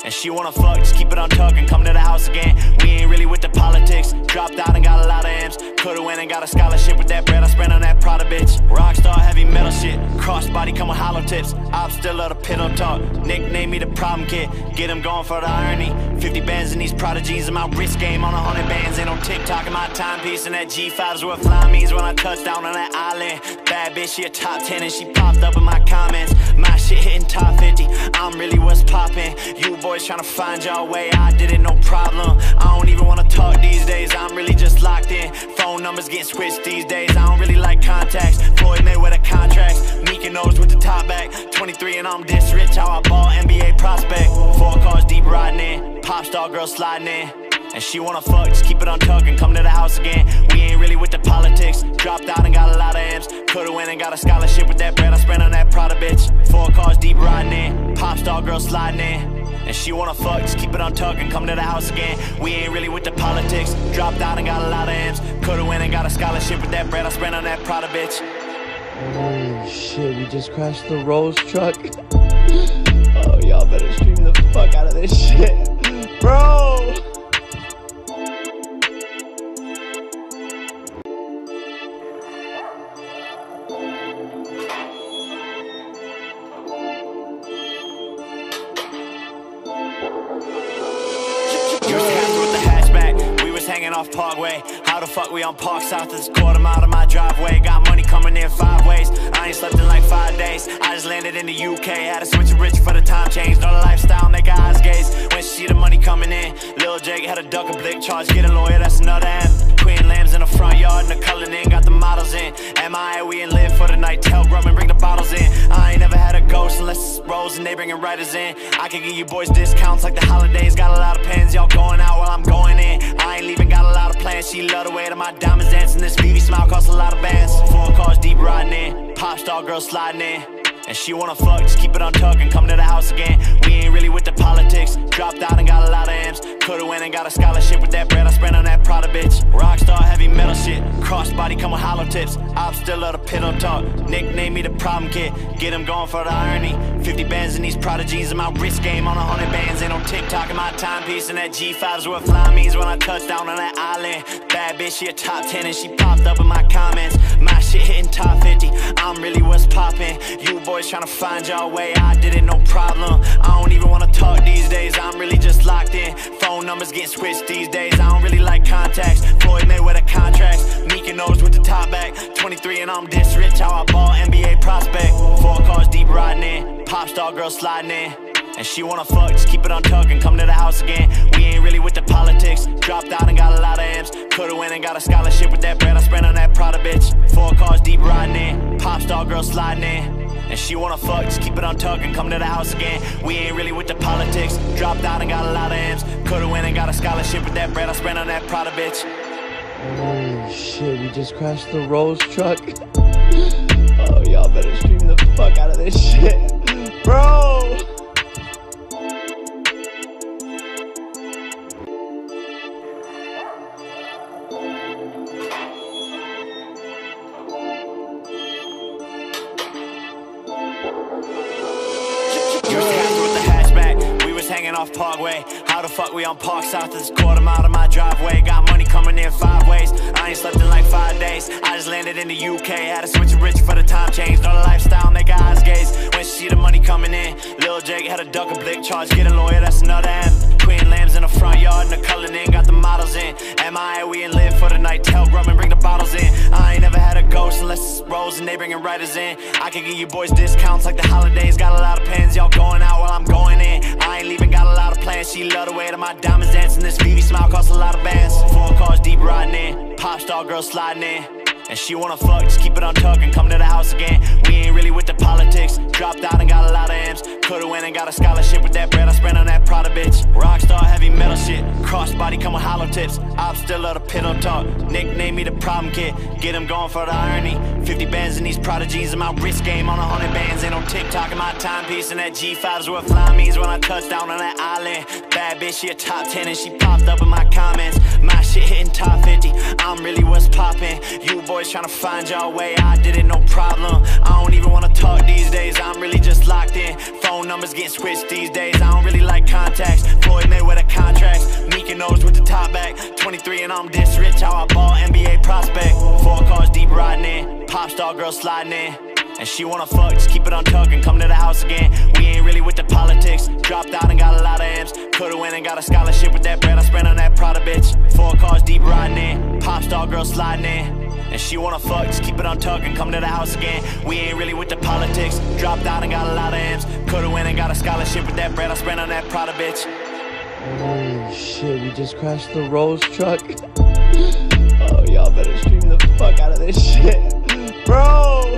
And she wanna fuck, just keep it on tuck and come to the house again. We ain't really with the politics. Dropped out and got a lot of M's. Could've went and got a scholarship with that bread I spent on that Prada bitch. Rockstar heavy metal shit. Crossbody come with hollow tips. I'm still at a pillow talk. Nickname me the problem kid. Get him going for the irony. fifty bands in these Prada jeans and my wrist game on a hundred bands. Ain't no TikTok in my timepiece. And that G five's what fly means when I touch down on that island. Bad bitch, she a top ten and she popped up in my comments. My shit hitting top fifty. I'm really what's poppin'. You boys tryna find your way. I did it, no problem. I don't even wanna talk these days. I'm really just locked in. Phone numbers getting switched these days. I don't really like contacts. Floyd Mayweather contracts. Meek and Nose with the top back. twenty-three and I'm this rich. How I ball N B A prospect. Four cars deep riding in. Pop star girl sliding in. And she wanna fuck, just keep it on tuck and come to the house again. We ain't really with the politics. Dropped out and got a lot of M's. Could've went and got a scholarship with that bread I spent on that Prada bitch. Four cars deep riding in. Pop star girl sliding in. And she wanna fuck, just keep it on tuck and come to the house again. We ain't really with the politics. Dropped out and got a lot of M's. Could've went and got a scholarship with that bread I spent on that Prada bitch. Holy shit, we just crashed the Rose truck. Oh, y'all better stream the fuck out of this shit. Bro! Hanging off Parkway. How the fuck we on Park South? This quarter mile of my driveway. Got money coming in five ways. I ain't slept in like five days. I just landed in the U K. Had to switch to rich for the time change. Know the lifestyle, make her eyes gaze. When she see the money coming in. Lil Jake had a duck a blick charge. Get a lawyer, that's another M. Queen lambs in the front yard and the coloring in. Got the models in. M I A, we in live for the night. Tell Grum and bring the bottles in. I ain't never had a ghost unless it's Rose and they bringing writers in. I can give you boys discounts like the holidays. Got a lot of pens, y'all going out while I'm going in. I ain't leaving, got a lot of plans. She love the way that my diamonds dance. And this V V smile costs a lot of bands. Four cars deep riding in. Pop star girl sliding in. And she wanna fuck, just keep it on tuck and come to the house again. We ain't really with the politics. Dropped out and got a lot of M's. Could've went and got a scholarship with that bread I spent on that Prada bitch. Rockstar heavy metal shit. Crossbody come with hollow tips. I'm still at a pillow talk. Nickname me the problem kid. Get him going for the irony. fifty bands in these Prada jeans and my wrist game on a hundred bands. Ain't no TikTok in my timepiece. And that G five's what fly means when I touch down on that island. Bad bitch, she a top ten and she popped up in my comments. My shit hitting top fifty. I'm really what's poppin'. You boys tryna find your way. I did it, no problem. I don't even wanna talk these days. I'm really just locked in. Phone numbers getting switched these days. I don't really like contacts. Floyd Mayweather contracts. Meek and Nose with the top back. twenty-three and I'm this rich. How I ball N B A prospect. Four cars deep riding in. Pop star girl sliding in. And she wanna fuck, just keep it on tuck and come to the house again. We ain't really with the politics. Dropped out and got a lot of M's. Could've went and got a scholarship with that bread I spent on that Prada bitch. Four cars deep riding in. Pop star girl sliding in. And she wanna fuck, just keep it on tuck and come to the house again. We ain't really with the politics. Dropped out and got a lot of M's. Could've went and got a scholarship with that bread I spent on that Prada bitch. Holy shit, we just crashed the Rose truck. Oh, y'all better stream the fuck out of this shit. Bro! Hanging off Parkway. How the fuck we on Park South? This quarter mile of my driveway. Got money coming in five ways. I ain't slept in like five days. I just landed in the U K. Had to switch to rich for the time change. Know the lifestyle, make her eyes gaze. When she see the money coming in. Lil Jake had a duck a blick charge. Get a lawyer, that's another M. Queen lambs in the front yard and the coloring in. Got the models in. M I A, we in live for the night. Tell Grum and bring the bottles in. I ain't never had a ghost unless it's Rose and they bringing writers in. I can give you boys discounts like the holidays. Got a lot of pens, y'all going out while I'm going in. I ain't leaving, got a lot of plans. She love the way that my diamonds dance. And this V V smile costs a lot of bands. Four cars deep riding in. Pop star girl sliding in. And she wanna fuck, just keep it on tuck and come to the house again. We ain't really with the politics. Dropped out and got a lot of M's. Could've went and got a scholarship with that bread I spent on that Prada bitch. Rockstar heavy metal shit. Crossbody come with hollow tips. I'm still at a pillow talk. Nickname me the problem kid. Get him going for the irony. fifty bands in these Prada jeans and my wrist game on a hundred bands. Ain't no TikTok in my timepiece. And that G five's what fly means when I touch down on that island. Bad bitch, she a top ten and she popped up in my comments. My shit hitting top fifty. I'm really what's poppin'. You boys tryna find your way. I did it, no problem. I don't even wanna talk these days. I'm really just locked in. Phone numbers getting switched these days. I don't really like contact. contacts. Floyd Mayweather contracts. Meek knows with the top back. twenty-three and I'm this rich. How I ball N B A prospect. Four cars deep riding in. Pop star girl sliding in. And she wanna fuck, just keep it on tuck and come to the house again. We ain't really with the politics. Dropped out and got a lot of M's. Coulda went and got a scholarship with that bread I spent on that Prada bitch. Four cars deep riding in. Pop star girl sliding in. And she wanna fuck, just keep it on tuck and come to the house again. We ain't really with the politics. Dropped out and got a lot of M's. Coulda went and got a scholarship with that bread I spent on that Prada bitch. Holy shit, we just crashed the Rose truck. Oh, y'all better stream the fuck out of this shit. Bro!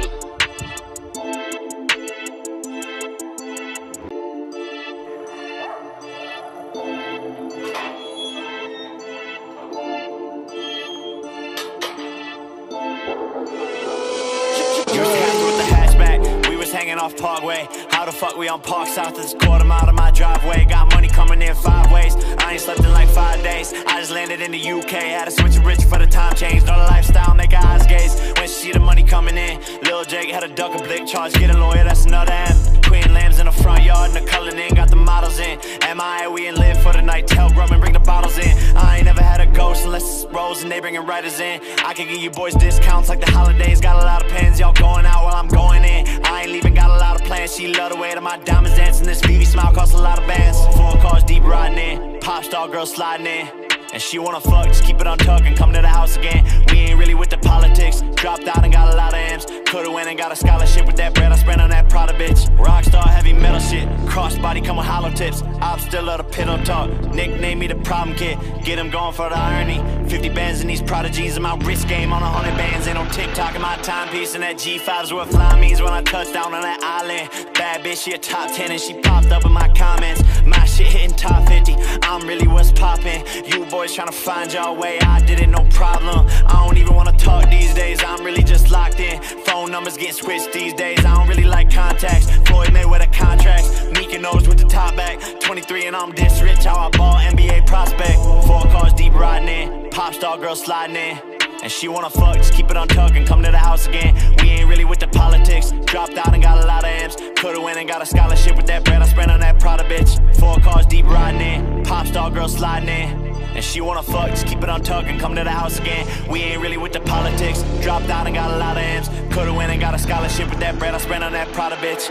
Hanging off Parkway. How the fuck we on Park South? This quarter mile of my driveway. Got money coming in five ways. I ain't slept in like five days. I just landed in the U K. Had to switch rich for the time change. Know the lifestyle, make her eyes gaze. When she see the money coming in. Lil Jake had a duck a blick charge. Get a lawyer, that's another M. Queen lambs in the front yard and the culling in. Got the models in. M I A, we ain't live for the night. Tell Grub and bring the bottles in. I ain't never had a ghost unless it's Rose and they bringing writers in. I can give you boys discounts like the holidays. Got a lot of pens, y'all going out while I'm going in. I ain't leaving, got a lot of plans. She love the way that my diamonds dancing. This V V smile costs a lot of bands. Four cars deep riding in. Pop star girl sliding in. And she wanna fuck, just keep it on tuck and come to the house again. We ain't really with the politics. Dropped out and got a lot of M's. Coulda went and got a scholarship with that bread I spent on that Prada bitch. Rockstar heavy metal shit. Crossbody come with hollow tips. I'm still at a pit up talk. Nickname me the problem kid. Get him going for the irony. fifty bands in these Prada jeans and my wrist game on a hundred bands. Ain't no TikTok in my timepiece. And that G five's what fly means when I touch down on that island. Bad bitch, she a top ten and she popped up in my comments. My shit hitting top fifty. I'm really what's poppin'. You boys tryna find your way, I did it, no problem. I don't even wanna talk these days, I'm really just locked in. Phone numbers getting switched these days, I don't really like contacts. Floyd Mayweather contracts, Meek knows with the top back. twenty-three and I'm this rich, how I ball N B A prospect. Four cars deep riding in, pop star girl sliding in. And she wanna fuck, just keep it on tuck and come to the house again. We ain't really with the politics. Dropped out and got a lot of M's. Coulda went and got a scholarship with that bread I spent on that Prada bitch. Four cars deep riding in, pop star girl sliding in. And she wanna fuck, just keep it on tuck and come to the house again. We ain't really with the politics. Dropped out and got a lot of M's. Coulda went and got a scholarship with that bread I spent on that Prada bitch.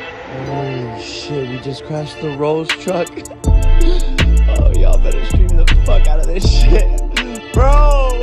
Holy shit, we just crashed the Rose truck. Oh, y'all better stream the fuck out of this shit. Bro!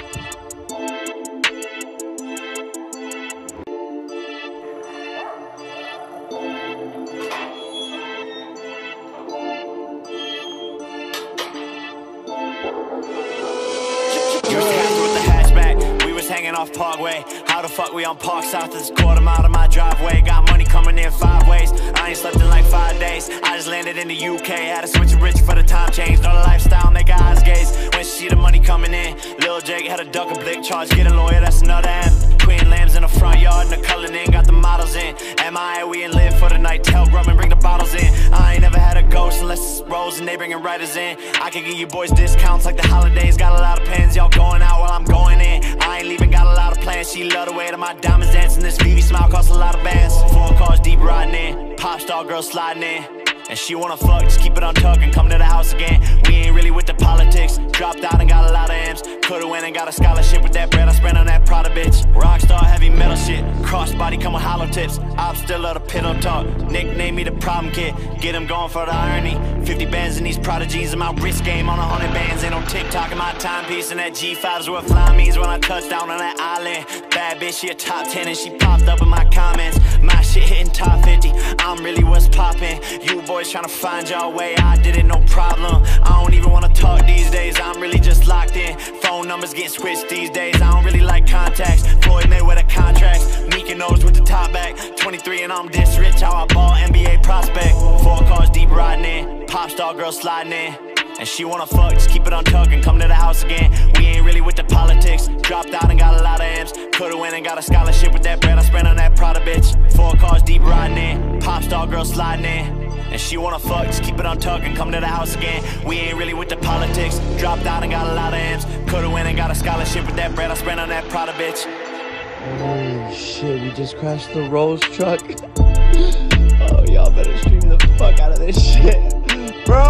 Hanging off Parkway. How the fuck we on Park South? This quarter mile of my driveway. Got money coming in five ways. I ain't slept in like five days. I just landed in the U K. Had to switch rich for the time change. Know the lifestyle, make her eyes gaze. When she see the money coming in. Lil Jake had a duck a blick charge. Get a lawyer, that's another M. Queen lambs in the front yard and the culling in. Got the models in. M I A, we ain't live for the night. Tell Grub and bring the bottles in. I ain't never had a ghost unless it's Rose and they bringing writers in. I can give you boys discounts like the holidays. Got a lot of pens, y'all going out while I'm going in. I ain't leaving, got a lot of plans. She love the way that my diamonds dancing. This V V smile costs a lot of bands. Four cars deep riding in. Pop star girl sliding in. And she wanna fuck, just keep it on tuck and come to the house again. We ain't really with the politics. Dropped out and got a lot of M's. Coulda went and got a scholarship with that bread I spent on that Prada bitch. Rockstar heavy metal shit. Crossbody come with hollow tips. I'm still at a pit up talk. Nickname me the problem kid. Get him going for the irony. fifty bands in these Prada jeans and my wrist game on a hundred bands. Ain't no TikTok in my timepiece. And that G five's what fly means when I touch down on that island. Bad bitch, she a top ten and she popped up in my comments. My shit hitting top fifty. I'm really what's poppin'. You boys tryna find your way, I did it, no problem. I don't even wanna talk these days, I'm really just locked in. Phone numbers getting switched these days, I don't really like contacts. Floyd Mayweather contracts, Meek knows with the top back. twenty-three and I'm this rich, how I ball N B A prospect. Four cars deep riding in, pop star girl sliding in. And she wanna fuck, just keep it on tuck and come to the house again. We ain't really with the politics. Dropped out and got a lot of M's. Coulda went and got a scholarship with that bread I spent on that Prada bitch. Four cars deep riding in, pop star girl sliding in. And she wanna fuck, just keep it on tuck and come to the house again. We ain't really with the politics. Dropped out and got a lot of M's. Coulda went and got a scholarship with that bread I spent on that Prada bitch. Holy shit, we just crashed the Rose truck. Oh, y'all better stream the fuck out of this shit. Bro!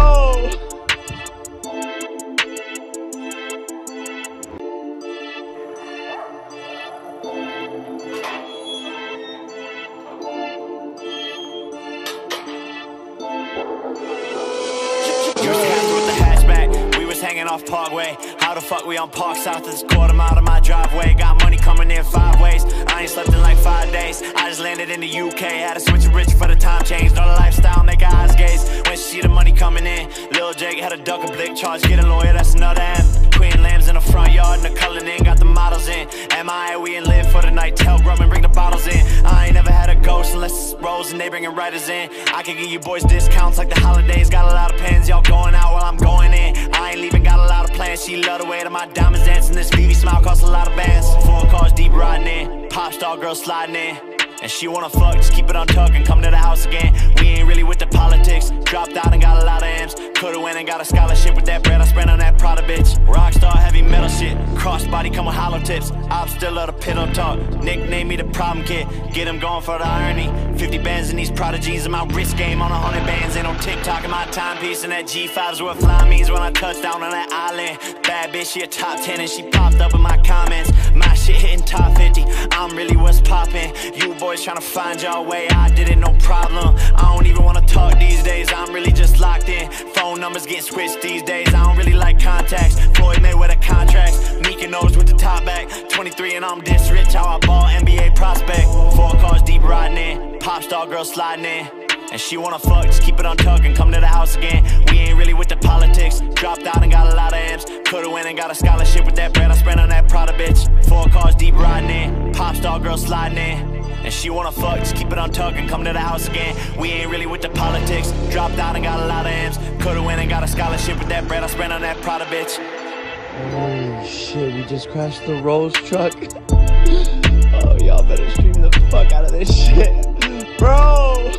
hanging off Parkway. How the fuck we on Park South? It's a quarter mile to my driveway. Got money coming in five ways. I ain't slept in like five days. I just landed in the U K. Had to switch it rich for the time change. Know the lifestyle, make her eyes gaze when she see the money coming in. Lil Jake had a duck a blick charge. Get a lawyer, that's another M. Queen lambs in the front yard and the Cullinan. Got the models in. M I A, we in live for the night. Tell Grumman, bring the bottles in. I ain't never had a ghost unless it's Rose and they bringing writers in. I can give you boys discounts like the holidays. Got a lot of pens, y'all going out while I'm going in. I ain't leaving, got a lot of plans. She love the way that my diamonds dancing. This V V smile costs a lot of bands. Four cars deep riding in. Pop star girl sliding in. And she wanna fuck, just keep it on tuck and come to the house again. We ain't really with the politics. Dropped out and got a lot of M's. Could've went and got a scholarship with that bread I spent on that Prada bitch. Rockstar heavy metal shit. Crossbody come with hollow tips. I'm still love the pillow talk. Nickname me the problem kid. Get him going for the irony. fifty bands in these Prada jeans and my wrist game on a hundred bands. Ain't no TikTok in my timepiece. And that G five's what fly means when I touch down on that island. Bad bitch, she a top ten and she popped up in my comments. My shit hitting top fifty. I'm really what's poppin'. You boys tryna find your way, I did it, no problem. I don't even wanna talk these days, I'm really just locked in. Phone numbers getting switched these days, I don't really like contacts. Floyd Mayweather contracts, Meek and Nose with the top back. twenty-three and I'm this rich, how I ball N B A prospect. Four cars deep riding in, pop star girl sliding in. And she wanna fuck, just keep it on tuck and come to the house again. We ain't really with the politics. Dropped out and got a lot of M's. Could've went and got a scholarship with that bread I spent on that Prada bitch. Four cars deep riding in, pop star girl sliding in. And she wanna fuck, just keep it on tuck and come to the house again. We ain't really with the politics. Dropped out and got a lot of M's. Could've went and got a scholarship with that bread I spent on that Prada bitch. Holy shit, we just crashed the Rose truck. Oh, y'all better stream the fuck out of this shit. Bro!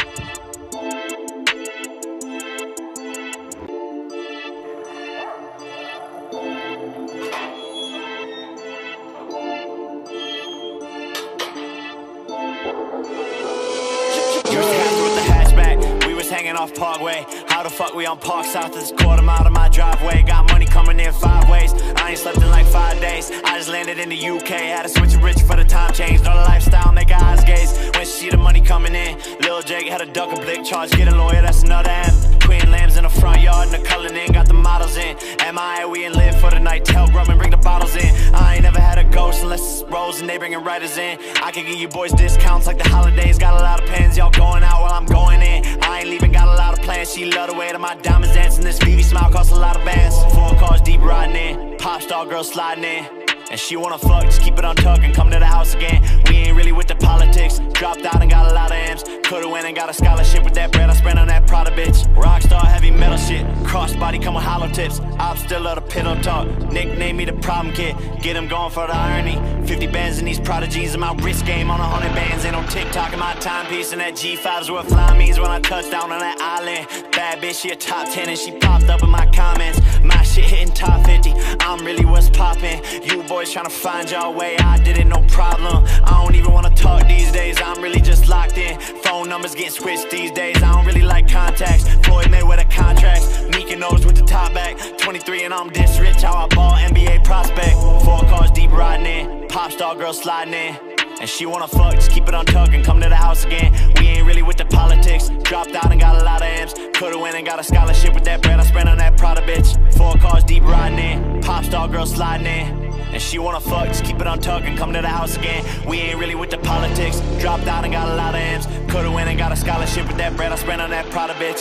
Hanging off Parkway. How the fuck we on Park South? It's a quarter mile to my driveway. Got money coming in five ways. I ain't slept in like five days. I just landed in the U K. Had to switch it rich for the time change. Know the lifestyle, make her eyes gaze when she see the money coming in. Lil Jake had a duck a blick charge. Get a lawyer, that's another M. Queen lambs in the front yard and the Cullinan. Got the models in. M I A, we in live for the night. Tell Grumman, bring the bottles in. I ain't never had a ghost unless it's Rose and they bringing writers in. I can give you boys discounts like the holidays. Got a lot of pens, y'all going out while I'm going in. I ain't leaving, got a lot of plans. She love the way that my diamonds dancing. This V V smile costs a lot of bands. Four cars deep riding in, pop star girl sliding in. And she wanna fuck, just keep it on tuck and come to the house again. We ain't really with the politics. Dropped out and got a lot of M's. Could've went and got a scholarship with that bread I spent on that Prada bitch. Rockstar heavy metal shit. Crossbody come with hollow tips. I'm still love the pillow talk. Nickname me the problem kid. Get him going for the irony. fifty bands in these Prada jeans and my wrist game on a hundred bands. Ain't no TikTok in my timepiece. And that G five's what fly means when I touch down on that island. Bad bitch, she a top ten and she popped up in my comments. My shit hitting top fifty. I'm really what's poppin'. You boys tryna find your way, I did it, no problem. I don't even wanna talk these days, I'm really just locked in. Phone numbers getting switched these days, I don't really like contacts. Floyd Mayweather contracts, Meek and Nose with the top back. twenty-three and I'm this rich, how I ball N B A prospect. Four cars deep riding in, pop star girl sliding in. And she wanna fuck, just keep it on tuck and come to the house again. We ain't really with the politics. Dropped out and got a lot of M's. Could've went and got a scholarship with that bread I spent on that Prada bitch. Four cars deep riding in, pop star girl sliding in. And she wanna fuck, just keep it on tuck and come to the house again. We ain't really with the politics. Dropped out and got a lot of M's. Could've went and got a scholarship with that bread I spent on that Prada bitch.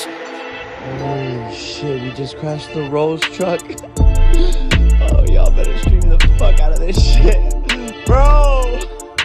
Holy shit, we just crashed the Rose truck. Oh, y'all better stream the fuck out of this shit. Bro!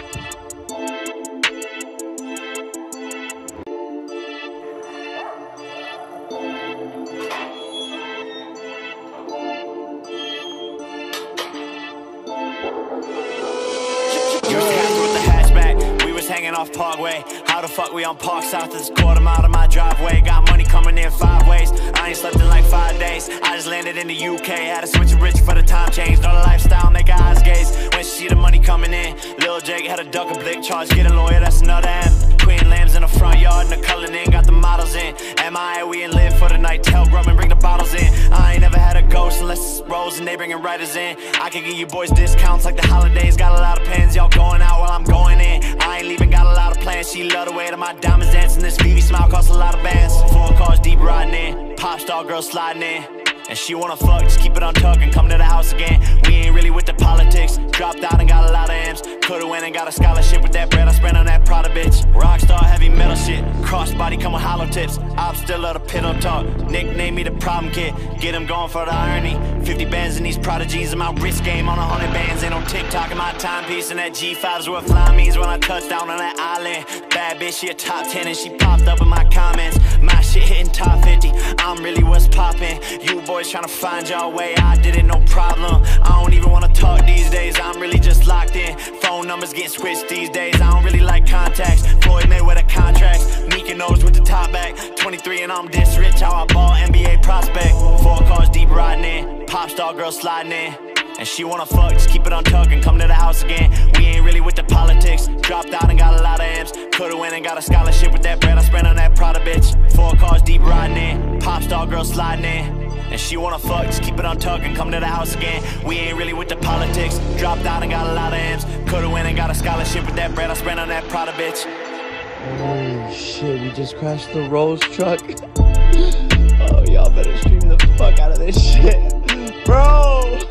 Hanging off Parkway. How the fuck we on Park South? It's a quarter mile to my driveway. Got money coming in five ways. I ain't slept in like five days. I just landed in the U K. Had to switch it rich for the time change. Know the lifestyle, make her eyes gaze when she see the money coming in. Lil Jake had a duck a blick charge. Get a lawyer, that's another M. Queen lambs in the front yard and the Cullinan. Got the models in. M I A, we in live for the night. Tell Grumman, bring the bottles in. I ain't never had a ghost unless it's Rose and they bringing writers in. I can give you boys discounts like the holidays. Got a lot of pens, y'all going out while I'm going in. I ain't leaving, got a lot of plans. She love the way that my diamonds dancing. This V V smile costs a lot of bands. Four cars deep riding in, pop star girl sliding in. And she wanna fuck, just keep it on tuck and come to the house again. We ain't really with the politics. Dropped out and got a lot of M's. Could've went and got a scholarship with that bread I spent on that Prada bitch. Rockstar heavy metal shit. Crossbody come with hollow tips. I'm still at a pit up talk. Nickname me the problem kid. Get him going for the irony. fifty bands in these Prada jeans and my wrist game on a hundred bands. Ain't no TikTok in my timepiece. And that G five's what fly means when I touch down on that island. Bad bitch, she a top ten and she popped up in my comments. My shit hitting top fifty. I'm really what's poppin'. You boys tryna find your way. I did it, no problem. I don't even wanna talk these days. I'm really just locked in. Phone numbers getting switched these days. I don't really like contacts. Floyd Mayweather contracts. Meek knows with the top back. twenty-three and I'm this rich. How I ball N B A prospect. Four cars deep riding in. Pop star girl sliding in. And she wanna fuck, just keep it on tuck and come to the house again. We ain't really with the politics. Dropped out and got a lot of M's. Could've went and got a scholarship with that bread I spent on that Prada bitch. Four cars deep riding in. Pop star girl sliding in. And she wanna fuck, just keep it on tuck and come to the house again. We ain't really with the politics. Dropped out and got a lot of M's. Could've went and got a scholarship with that bread I spent on that Prada bitch. Holy shit, we just crashed the Rose truck. Oh, y'all better stream the fuck out of this shit. Bro!